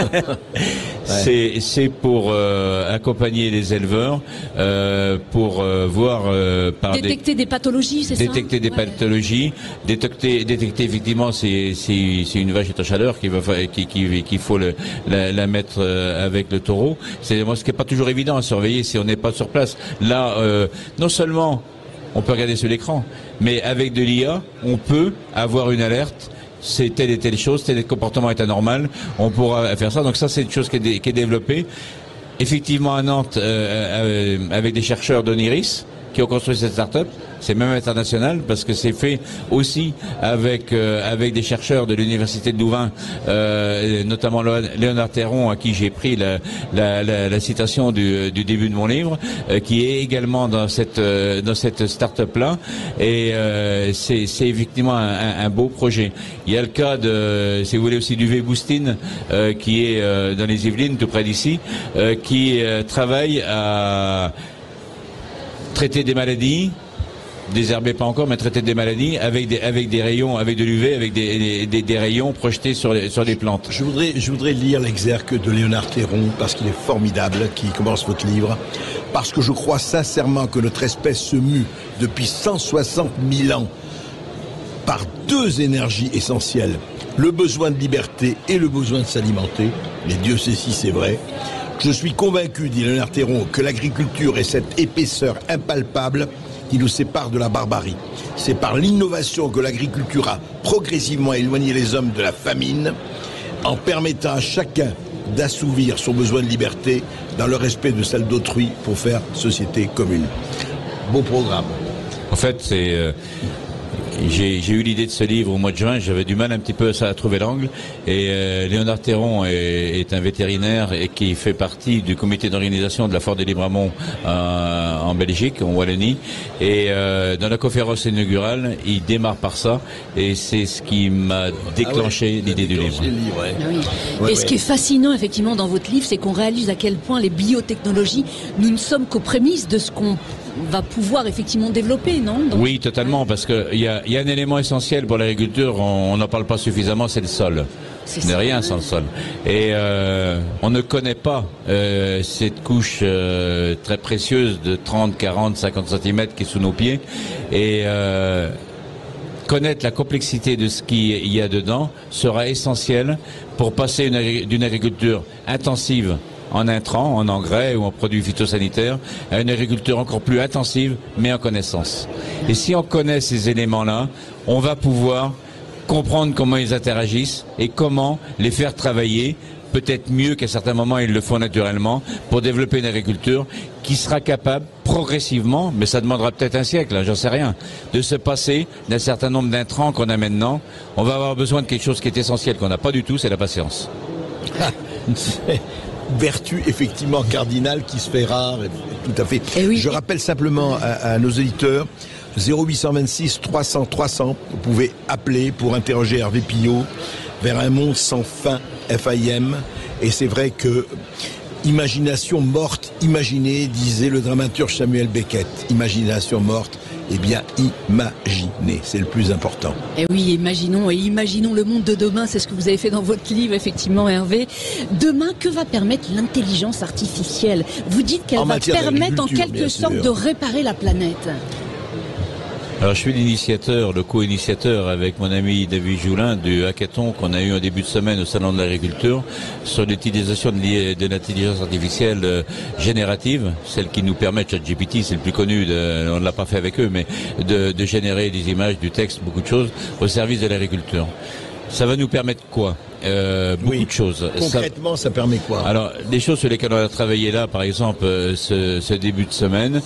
c'est, c'est pour euh, accompagner les éleveurs, euh, pour euh, voir euh, par détecter des, des pathologies, c'est détecter ça des ouais. pathologies, détecter, détecter effectivement si, si, si une vache est en chaleur, qu'il va, qu'il, qu'il, qu'il faut le, la, la mettre avec le taureau. C'est moi, ce qui n'est pas toujours évident à surveiller si on n'est pas sur place. Là, euh, non seulement on peut regarder sur l'écran, mais avec de l'I A, on peut avoir une alerte. C'est telle et telle chose, tel comportement est anormal. On pourra faire ça. Donc ça, c'est une chose qui est, dé, qui est développée. Effectivement, à Nantes, euh, euh, avec des chercheurs d'Oniris, qui ont construit cette start-up. C'est même international parce que c'est fait aussi avec euh, avec des chercheurs de l'université de Louvain, euh, notamment Léonard Théron, à qui j'ai pris la, la, la, la citation du, du début de mon livre, euh, qui est également dans cette euh, dans cette start-up là. Et euh, c'est c'est effectivement un, un beau projet. Il y a le cas de, si vous voulez, aussi du Véboustine, euh, qui est euh, dans les Yvelines, tout près d'ici, euh, qui euh, travaille à traiter des maladies. Désherber pas encore, mais traiter des maladies avec des avec des rayons, avec de l'U V, avec des, des, des rayons projetés sur les sur les plantes. Je voudrais je voudrais lire l'exergue de Léonard Théron parce qu'il est formidable, qui commence votre livre, parce que je crois sincèrement que notre espèce se mue depuis cent soixante mille ans par deux énergies essentielles, le besoin de liberté et le besoin de s'alimenter. Mais Dieu sait si c'est vrai. Je suis convaincu, dit Léonard Théron, que l'agriculture est cette épaisseur impalpable qui nous sépare de la barbarie. C'est par l'innovation que l'agriculture a progressivement éloigné les hommes de la famine, en permettant à chacun d'assouvir son besoin de liberté dans le respect de celle d'autrui pour faire société commune. Beau programme. En fait, c'est... Euh... J'ai, j'ai eu l'idée de ce livre au mois de juin, j'avais du mal un petit peu à, ça, à trouver l'angle, et euh, Léonard Théron est, est un vétérinaire et qui fait partie du comité d'organisation de la Foire de Libramont euh, en Belgique, en Wallonie, et euh, dans la conférence inaugurale, il démarre par ça, et c'est ce qui m'a déclenché ah ouais, l'idée du livre. livre ouais. Ah oui. ouais, et ouais. ce qui est fascinant effectivement dans votre livre, c'est qu'on réalise à quel point les biotechnologies, nous ne sommes qu'aux prémices de ce qu'on va pouvoir effectivement développer, non? Donc, oui, totalement, parce que il y a, y a un élément essentiel pour l'agriculture, on n'en parle pas suffisamment, c'est le sol. Il n'est rien sans le sol. Et euh, on ne connaît pas euh, cette couche euh, très précieuse de trente, quarante, cinquante centimètres qui est sous nos pieds. Et euh, connaître la complexité de ce qu'il y a dedans sera essentiel pour passer une, d'une agriculture intensive en intrants, en engrais ou en produits phytosanitaires, à une agriculture encore plus intensive, mais en connaissance. Et si on connaît ces éléments-là, on va pouvoir comprendre comment ils interagissent et comment les faire travailler, peut-être mieux qu'à certains moments ils le font naturellement, pour développer une agriculture qui sera capable progressivement, mais ça demandera peut-être un siècle, hein, j'en sais rien, de se passer d'un certain nombre d'intrants qu'on a maintenant. On va avoir besoin de quelque chose qui est essentiel, qu'on n'a pas du tout, c'est la patience. Vertu effectivement cardinale qui se fait rare, tout à fait. Et oui. Je rappelle simplement à, à nos auditeurs, zéro huit cent vingt-six trois cents trois cents, vous pouvez appeler pour interroger Hervé Pillot vers un monde sans fin, F I M, et c'est vrai que imagination morte, imaginez, disait le dramaturge Samuel Beckett, imagination morte, eh bien, imaginez, c'est le plus important. Et oui, imaginons, et imaginons le monde de demain, c'est ce que vous avez fait dans votre livre, effectivement, Hervé. Demain, que va permettre l'intelligence artificielle? Vous dites qu'elle va permettre en quelque sorte de réparer la planète. Alors, je suis l'initiateur, le co-initiateur avec mon ami David Joulin du hackathon qu'on a eu en début de semaine au Salon de l'Agriculture sur l'utilisation de, de l'intelligence artificielle euh, générative, celle qui nous permet, ChatGPT, c'est le plus connu, de, on ne l'a pas fait avec eux, mais de, de générer des images, du texte, beaucoup de choses au service de l'agriculture. Ça va nous permettre quoi? Euh, beaucoup oui. de choses. Concrètement, ça, ça permet quoi? Alors, des choses sur lesquelles on a travaillé là, par exemple, euh, ce, ce début de semaine,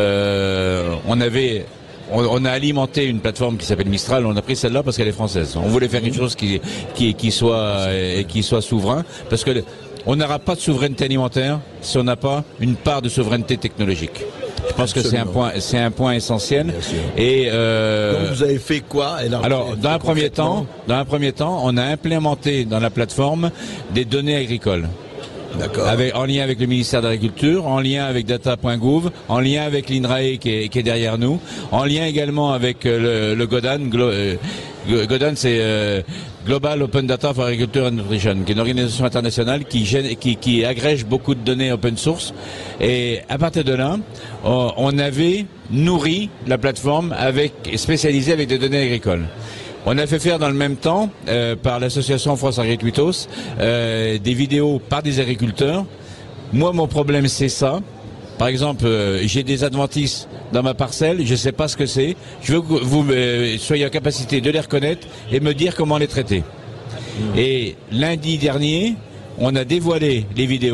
euh, on avait... On a alimenté une plateforme qui s'appelle Mistral. On a pris celle-là parce qu'elle est française. On voulait faire quelque chose qui qui, qui soit et qui soit souverain, parce que on n'aura pas de souveraineté alimentaire si on n'a pas une part de souveraineté technologique. Je pense Absolument. que c'est un point, c'est un point essentiel. Et euh, donc vous avez fait quoi? Alors, alors dans un premier temps, dans un premier temps, on a implémenté dans la plateforme des données agricoles. D'accord. Avec, en lien avec le ministère de l'Agriculture, en lien avec data point gouv, en lien avec l'INRAE qui est, qui est derrière nous, en lien également avec euh, le, le GODAN. Glo, euh, GODAN, c'est euh, Global Open Data for Agriculture and Nutrition, qui est une organisation internationale qui, gêne, qui, qui agrège beaucoup de données open source. Et à partir de là, on, on avait nourri la plateforme avec spécialisée avec des données agricoles. On a fait faire dans le même temps, euh, par l'association France Agricultos, euh, des vidéos par des agriculteurs. Moi, mon problème, c'est ça. Par exemple, euh, j'ai des adventices dans ma parcelle, je ne sais pas ce que c'est. Je veux que vous euh, soyez en capacité de les reconnaître et me dire comment les traiter. Mmh. Et lundi dernier, on a dévoilé les vidéos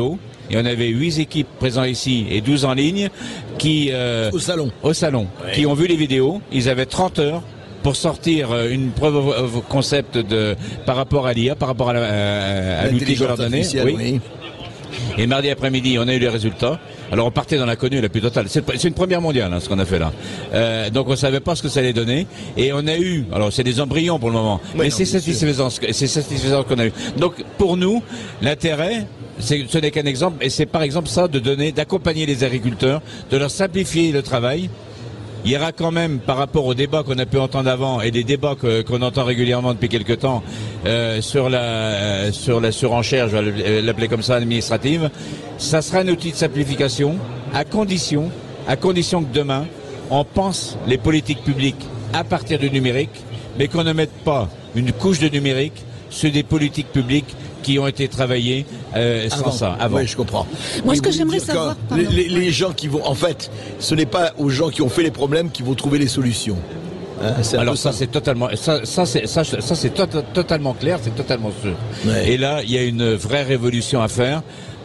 et on avait huit équipes présentes ici et douze en ligne qui euh, au salon, au salon, ouais. qui ont vu les vidéos. Ils avaient trente heures pour sortir une preuve concept de par rapport à l'I A, par rapport à, à, à l'outil que leur donnait. Oui. Oui. Et mardi après-midi, on a eu les résultats. Alors on partait dans l'inconnu la plus totale. C'est, c'est une première mondiale, hein, ce qu'on a fait là. Euh, donc on savait pas ce que ça allait donner. Et on a eu, alors c'est des embryons pour le moment, oui, mais non, c'est satisfaisant, c'est satisfaisant qu'on a eu. Donc pour nous, l'intérêt, c'est, ce n'est qu'un exemple, et c'est par exemple ça de donner, d'accompagner les agriculteurs, de leur simplifier le travail. Il y aura quand même, par rapport aux débats qu'on a pu entendre avant et des débats que, qu'on entend régulièrement depuis quelques temps euh, sur la euh, sur la surenchère, je vais l'appeler comme ça, administrative, ça sera un outil de simplification à condition, à condition que demain, on pense les politiques publiques à partir du numérique, mais qu'on ne mette pas une couche de numérique sur des politiques publiques qui ont été travaillés euh, sans avant. ça, avant. Oui, je comprends. Moi, Mais ce que j'aimerais savoir... Les, les, les gens qui vont... En fait, ce n'est pas aux gens qui ont fait les problèmes qui vont trouver les solutions. Hein, c'est Alors ça, ça c'est totalement... Ça, ça, c'est, ça, ça, c'est to- totalement clair, c'est totalement sûr. Ouais. Et là, il y a une vraie révolution à faire.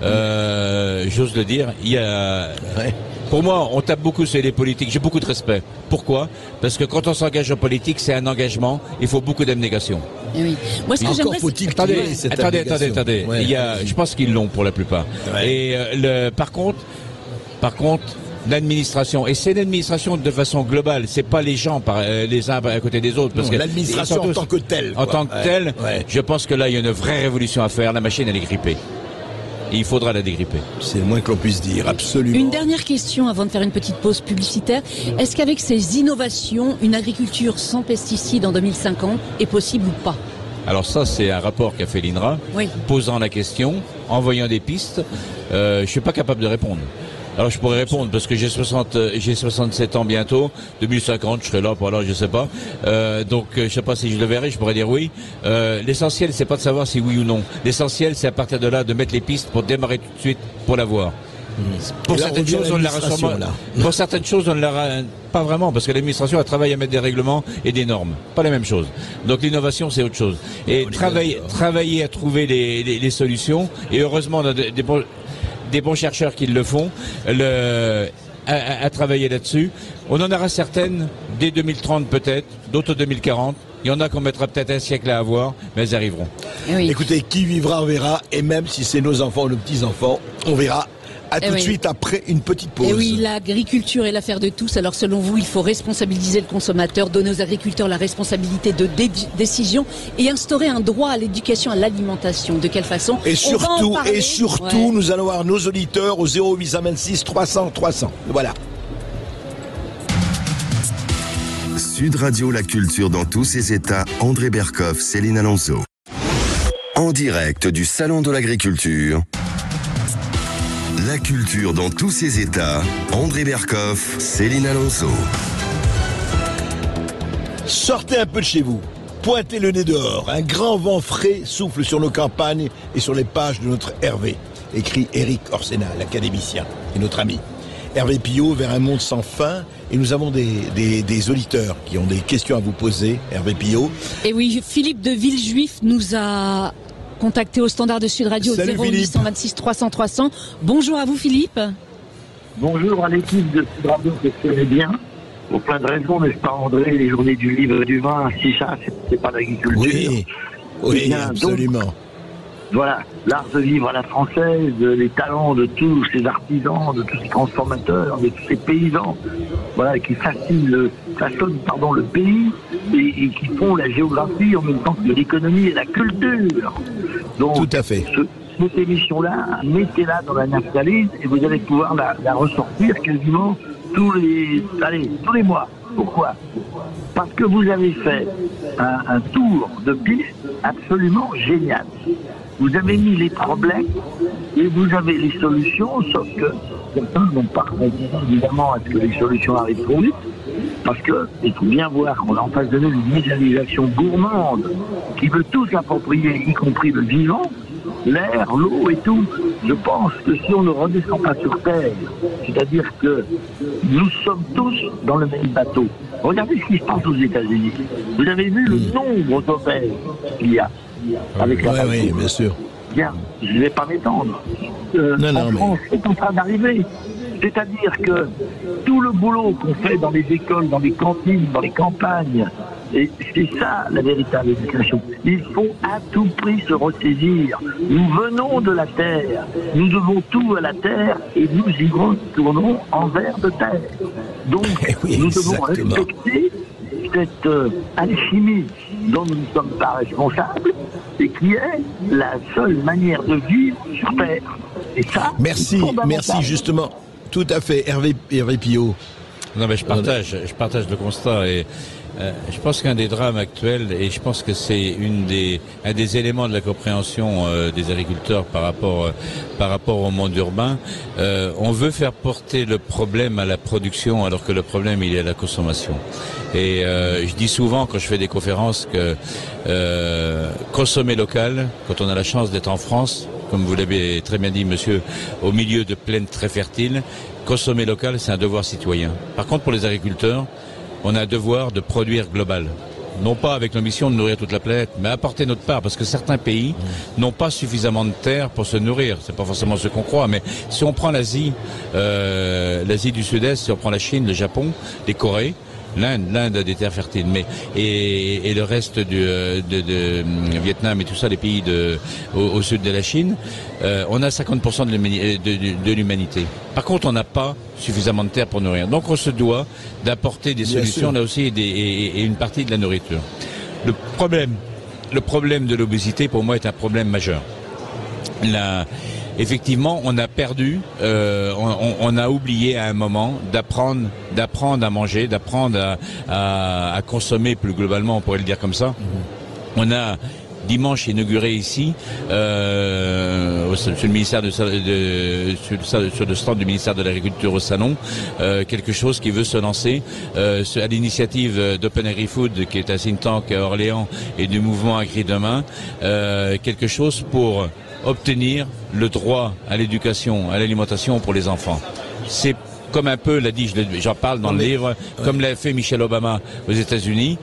Euh, j'ose le dire. Il y a... Ouais. Pour moi, on tape beaucoup sur les politiques. J'ai beaucoup de respect. Pourquoi ? Parce que quand on s'engage en politique, c'est un engagement. Il faut beaucoup d'abnégation. Et oui. Moi, ce que Encore faut-il attendez, qu'il y ait cette attendez, abnégation. attendez, attendez. Ouais. Il y a, je pense qu'ils l'ont pour la plupart. Ouais. Et euh, le, par contre, par contre, l'administration, et c'est l'administration de façon globale, c'est pas les gens par, euh, les uns à côté des autres. Parce non, que l'administration en tant que telle. En tant que ouais. telle, ouais. je pense que là, il y a une vraie révolution à faire. La machine, elle est grippée. Et il faudra la dégripper. C'est le moins que l'on puisse dire, absolument. Une dernière question avant de faire une petite pause publicitaire. Est-ce qu'avec ces innovations, une agriculture sans pesticides en deux mille cinquante est possible ou pas ? Alors ça, c'est un rapport qu'a fait l'I N R A, oui. posant la question, envoyant des pistes. Euh, je suis pas capable de répondre. Alors je pourrais répondre parce que j'ai soixante, j'ai soixante-sept ans bientôt. deux mille cinquante, je serai là pour alors je sais pas. Euh, donc je sais pas si je le verrai, je pourrais dire oui. Euh, l'essentiel c'est pas de savoir si oui ou non. L'essentiel c'est à partir de là de mettre les pistes pour démarrer tout de suite pour l'avoir. Mmh. Pour là, certaines choses on ne la ressent pas. Pour certaines choses on ne la pas vraiment parce que l'administration a travaillé à mettre des règlements et des normes, pas la même chose. Donc l'innovation c'est autre chose. Et travailler, travailler à trouver les, les, les solutions. Et heureusement on a des, des bons des bons chercheurs qui le font, le, à, à travailler là-dessus. On en aura certaines dès deux mille trente peut-être, d'autres deux mille quarante. Il y en a qu'on mettra peut-être un siècle à avoir, mais elles arriveront. Oui. Écoutez, qui vivra, on verra. Et même si c'est nos enfants ou nos petits-enfants, on verra. À tout eh de oui. suite après une petite pause. Et oui, l'agriculture est l'affaire de tous. Alors selon vous, il faut responsabiliser le consommateur, donner aux agriculteurs la responsabilité de dé- décision et instaurer un droit à l'éducation, à l'alimentation. De quelle façon ? Et surtout, et surtout, ouais. nous allons avoir nos auditeurs au zéro huit cent vingt-six trois cents trois cents. Voilà. Sud Radio, la culture dans tous ses états. André Berkoff, Céline Alonso. En direct du Salon de l'Agriculture. La culture dans tous ses états. André Berkoff, Céline Alonso. Sortez un peu de chez vous. Pointez le nez dehors. Un grand vent frais souffle sur nos campagnes et sur les pages de notre Hervé. Écrit Éric Orsena, l'académicien et notre ami. Hervé Pillot, vers un monde sans fin. Et nous avons des, des, des auditeurs qui ont des questions à vous poser. Hervé Pillot. Et oui, Philippe de Villejuif nous a contacté au standard de Sud Radio Salut, zéro huit cent vingt-six trois cents trois cents. Bonjour à vous Philippe. Bonjour à l'équipe de Sud Radio que je connais bien. Pour plein de raisons, n'est-ce pas André, les journées du livre et du vin, si ça, c'est, c'est pas l'agriculture. Oui, oui, bien, absolument. Donc, voilà, l'art de vivre à la française, les talents de tous ces artisans, de tous ces transformateurs, de tous ces paysans, voilà, qui fascinent le, façonnent pardon, le pays et, et qui font la géographie en même temps que l'économie et la culture. Donc, tout à fait. Ce, cette émission-là, mettez-la dans la naphtaline et vous allez pouvoir la, la ressortir quasiment tous les, allez, tous les mois. Pourquoi ? Parce que vous avez fait un, un tour de piste absolument génial. Vous avez mis les problèmes et vous avez les solutions, sauf que certains n'ont pas compris évidemment à ce que les solutions arrivent trop vite, parce que il faut bien voir qu'on a en face de nous une médiatisation gourmande qui veut tout s'approprier, y compris le vivant, l'air, l'eau et tout. Je pense que si on ne redescend pas sur Terre, c'est-à-dire que nous sommes tous dans le même bateau. Regardez ce qui se passe aux États-Unis. Vous avez vu le nombre d'hôtels qu'il y a avec la Oui, oui, bien sûr. Bien, je ne vais pas m'étendre. Euh, Non, non, en mais- France, c'est en train d'arriver. C'est-à-dire que tout le boulot qu'on fait dans les écoles, dans les cantines, dans les campagnes, et c'est ça la véritable éducation. Il faut à tout prix se ressaisir. Nous venons de la terre, nous devons tout à la terre et nous y retournons en vers de terre. Donc oui, nous devons exactement. respecter cette euh, alchimie dont nous ne sommes pas responsables et qui est la seule manière de vivre sur terre. Et ça, Merci, c'est fondamental. merci justement. Tout à fait, Hervé, Hervé Pillot. Non, mais je partage, je partage le constat et euh, je pense qu'un des drames actuels, et je pense que c'est une des, un des éléments de la compréhension euh, des agriculteurs par rapport, euh, par rapport au monde urbain, euh, on veut faire porter le problème à la production alors que le problème il est à la consommation. Et euh, je dis souvent quand je fais des conférences que euh, consommer local, quand on a la chance d'être en France, comme vous l'avez très bien dit, monsieur, au milieu de plaines très fertiles, consommer local, c'est un devoir citoyen. Par contre, pour les agriculteurs, on a un devoir de produire global. Non pas avec l'ambition de nourrir toute la planète, mais apporter notre part, parce que certains pays n'ont pas suffisamment de terre pour se nourrir. C'est pas forcément ce qu'on croit, mais si on prend l'Asie, euh, l'Asie du Sud-Est, si on prend la Chine, le Japon, les Corées, l'Inde, l'Inde a des terres fertiles, mais et, et le reste du euh, de, de, de Vietnam et tout ça, les pays de, au, au sud de la Chine, euh, on a cinquante pour cent de l'humani- de, de, de l'humanité. Par contre, on n'a pas suffisamment de terre pour nourrir. Donc, on se doit d'apporter des Bien solutions sûr. là aussi et, des, et, et une partie de la nourriture. Le problème, le problème de l'obésité, pour moi, est un problème majeur. La, effectivement, on a perdu, euh, on, on a oublié à un moment d'apprendre, d'apprendre à manger, d'apprendre à, à, à consommer plus globalement, on pourrait le dire comme ça. On a dimanche inauguré ici, euh, sur le ministère de, de sur, sur le stand du ministère de l'Agriculture au salon, euh, quelque chose qui veut se lancer euh, à l'initiative d'Open Agri-Food, qui est un think tank à Orléans, et du mouvement Agri Demain, euh, quelque chose pour obtenir le droit à l'éducation, à l'alimentation pour les enfants. C'est comme un peu, l'a dit, je l'ai- j'en parle dans Non, le mais- livre, ouais. comme l'a fait Michelle Obama aux États-Unis.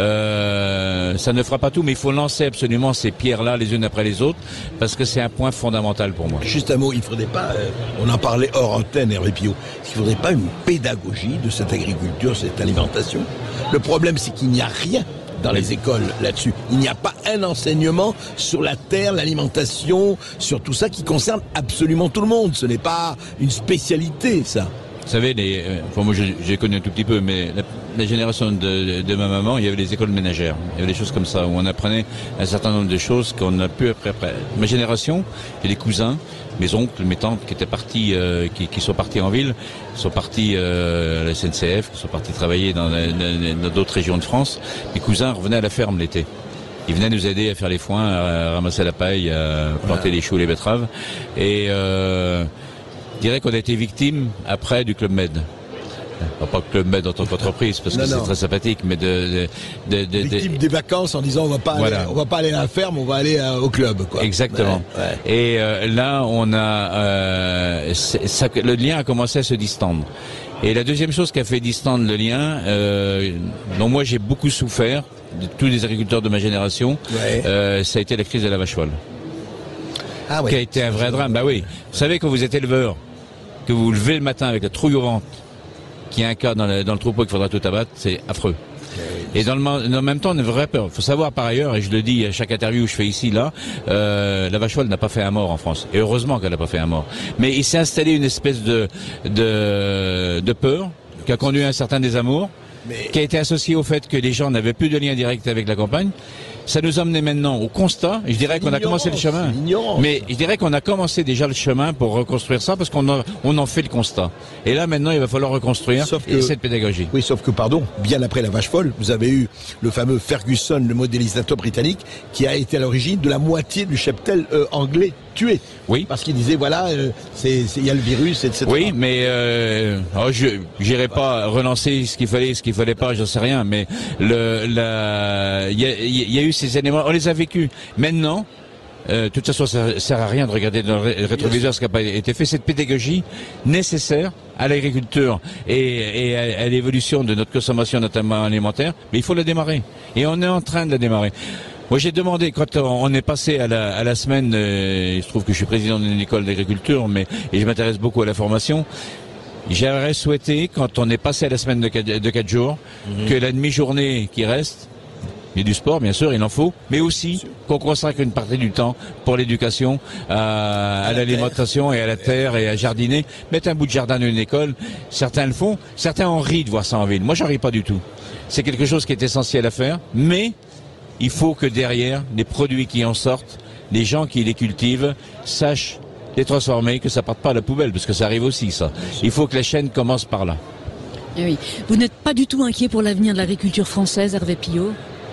Euh, ça ne fera pas tout, mais il faut lancer absolument ces pierres-là les unes après les autres, parce que c'est un point fondamental pour moi. Juste un mot, il ne faudrait pas, euh, on en parlait hors antenne, Hervé Pillot, est-ce qu'il ne faudrait pas une pédagogie de cette agriculture, cette alimentation? Le problème, c'est qu'il n'y a rien dans les écoles là-dessus. Il n'y a pas un enseignement sur la terre, l'alimentation, sur tout ça qui concerne absolument tout le monde. Ce n'est pas une spécialité, ça. Vous savez, les, euh, enfin moi j'ai j'ai connu un tout petit peu, mais la, la génération de, de ma maman, il y avait les écoles ménagères, il y avait des choses comme ça, où on apprenait un certain nombre de choses qu'on a pu après. après. Ma génération, j'ai des cousins, mes oncles, mes tantes qui étaient partis, euh, qui, qui sont partis en ville, sont partis euh, à la S N C F, qui sont partis travailler dans la- dans dans d'autres régions de France. Mes cousins revenaient à la ferme l'été. Ils venaient nous aider à faire les foins, à ramasser la paille, à planter les choux, les betteraves. Et euh, je dirais qu'on a été victime après du Club Med. Alors, pas Club Med en tant qu'entreprise, parce que Non, c'est non. très sympathique, mais de, de, de, de- Victime des vacances en disant on va pas Voilà. aller, on va pas aller à la ferme, on va aller euh, au club, quoi. Exactement. Ouais, ouais. Et euh, là, on a euh, c'est- ça, le lien a commencé à se distendre. Et la deuxième chose qui a fait distendre le lien, euh, dont moi j'ai beaucoup souffert, de tous les agriculteurs de ma génération, Ouais. euh, ça a été la crise de la vache folle. Ah ouais. Qui a été un vrai drame. Bah oui. Vous savez, quand vous êtes éleveur, que vous vous levez le matin avec la trouille au ventre, qu'il y a un cas dans le, dans le troupeau qu'il faudra tout abattre, c'est affreux. Et dans le, dans le même temps, on a une vraie peur. Il faut savoir par ailleurs, et je le dis à chaque interview que je fais ici, là, euh, la vache folle n'a pas fait un mort en France. Et heureusement qu'elle n'a pas fait un mort. Mais il s'est installé une espèce de, de, de peur qui a conduit à un certain désamour, Mais- qui a été associé au fait que les gens n'avaient plus de lien direct avec la campagne. Ça nous a amené maintenant au constat, et je dirais qu'on a commencé le chemin. C'est l'ignorance. Mais je dirais qu'on a commencé déjà le chemin pour reconstruire ça, parce qu'on a- on en fait le constat. Et là, maintenant, il va falloir reconstruire Sauf et que- cette pédagogie. Oui, sauf que, pardon, bien après la vache folle, vous avez eu le fameux Ferguson, le modélisateur britannique, qui a été à l'origine de la moitié du cheptel euh, anglais tué. Oui. Parce qu'il disait, voilà, euh, c'est c'est- il y a le virus, et cetera. Oui, mais euh, alors je j'irai pas relancer ce qu'il fallait, ce qu'il fallait pas, j'en sais rien. Mais le, la, il y a, il y a eu ces éléments, on les a vécus. Maintenant, euh, de toute façon, ça sert à rien de regarder dans le ré- rétroviseur ce qui n'a pas été fait. Cette pédagogie nécessaire à l'agriculture et, et à, à l'évolution de notre consommation, notamment alimentaire, mais il faut la démarrer. Et on est en train de la démarrer. Moi, j'ai demandé, quand on est passé à la, à la semaine, euh, il se trouve que je suis président d'une école d'agriculture, mais et je m'intéresse beaucoup à la formation. J'aurais souhaité, quand on est passé à la semaine de quatre, de quatre jours, mmh. que la demi-journée qui reste, il y a du sport, bien sûr, il en faut, mais aussi qu'on consacre une partie du temps pour l'éducation, à, à l'alimentation et à la terre et à jardiner. Mettre un bout de jardin dans une école, certains le font, certains en rient de voir ça en ville. Moi, j'en ris pas du tout. C'est quelque chose qui est essentiel à faire, mais il faut que derrière, les produits qui en sortent, les gens qui les cultivent, sachent les transformer, que ça parte pas à la poubelle, parce que ça arrive aussi, ça. Il faut que la chaîne commence par là. Et oui. Vous n'êtes pas du tout inquiet pour l'avenir de l'agriculture française, Hervé Pillot?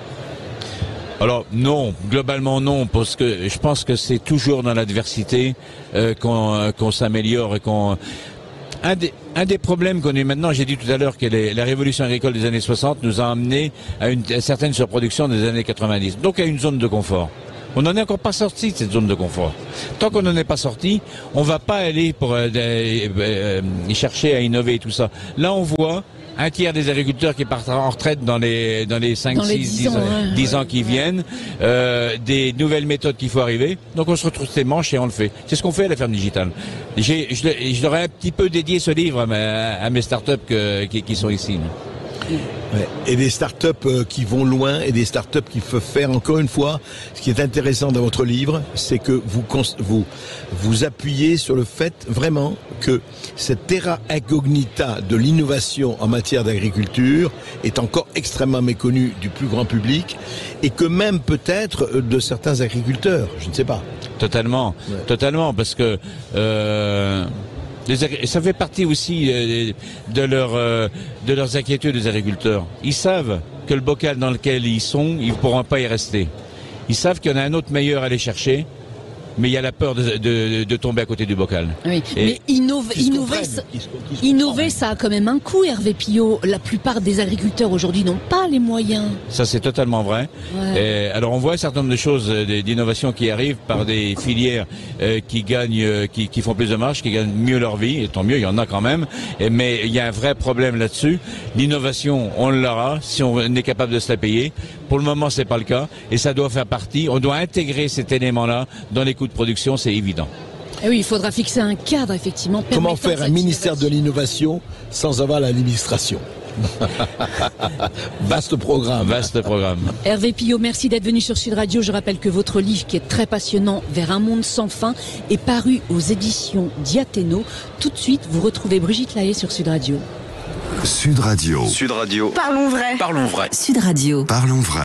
Alors non, globalement non, parce que je pense que c'est toujours dans l'adversité euh, qu'on euh, qu'on s'améliore et qu'on... Un des, un des problèmes qu'on a maintenant, j'ai dit tout à l'heure que les, la révolution agricole des années soixante nous a amené à une, à certaine surproduction des années quatre-vingt-dix, donc à une zone de confort. On n'en est encore pas sorti de cette zone de confort. Tant qu'on n'en est pas sorti, on va pas aller pour euh, euh, euh, chercher à innover et tout ça. Là, on voit un tiers des agriculteurs qui partent en retraite dans les dans les cinq, six, dix ans qui viennent, euh, des nouvelles méthodes qu'il faut arriver. Donc on se retrouve ses manches et on le fait. C'est ce qu'on fait à la ferme digitale. J'ai, je, je leur ai un petit peu dédié ce livre à, ma, à mes startups que, qui, qui sont ici. Ouais. Et des startups euh, qui vont loin et des startups qui peuvent faire, encore une fois, ce qui est intéressant dans votre livre, c'est que vous, vous, vous appuyez sur le fait vraiment que cette terra incognita de l'innovation en matière d'agriculture est encore extrêmement méconnue du plus grand public et que même peut-être de certains agriculteurs, je ne sais pas. Totalement, ouais. totalement, parce que... Euh... Les, ça fait partie aussi euh, de, leur, euh, de leurs inquiétudes des agriculteurs. Ils savent que le bocal dans lequel ils sont, ils ne pourront pas y rester. Ils savent qu'il y en a un autre meilleur à aller chercher, mais il y a la peur de, de, de tomber à côté du bocal. Oui, et mais innove, innover, ça, innover, ça a quand même un coût, Hervé Pillot. La plupart des agriculteurs aujourd'hui n'ont pas les moyens. Ça, c'est totalement vrai. Ouais. Et alors, on voit un certain nombre de choses, d'innovations qui arrivent par des filières euh, qui gagnent, euh, qui, qui font plus de marge, qui gagnent mieux leur vie, et tant mieux, il y en a quand même. Et, mais il y a un vrai problème là-dessus. L'innovation, on l'aura si on est capable de se la payer. Pour le moment, c'est pas le cas, et ça doit faire partie. On doit intégrer cet élément-là dans les coûts de production, c'est évident. Et oui, il faudra fixer un cadre, effectivement. Comment faire un ministère de l'innovation sans avoir l'administration? Vaste programme. Vaste programme. Hervé Pillot, merci d'être venu sur Sud Radio. Je rappelle que votre livre, qui est très passionnant, Vers un monde sans fin, est paru aux éditions Diathéno. Tout de suite, vous retrouvez Brigitte Lahaye sur Sud Radio. Sud Radio. Sud Radio. Parlons vrai. Parlons vrai. Sud Radio. Parlons vrai.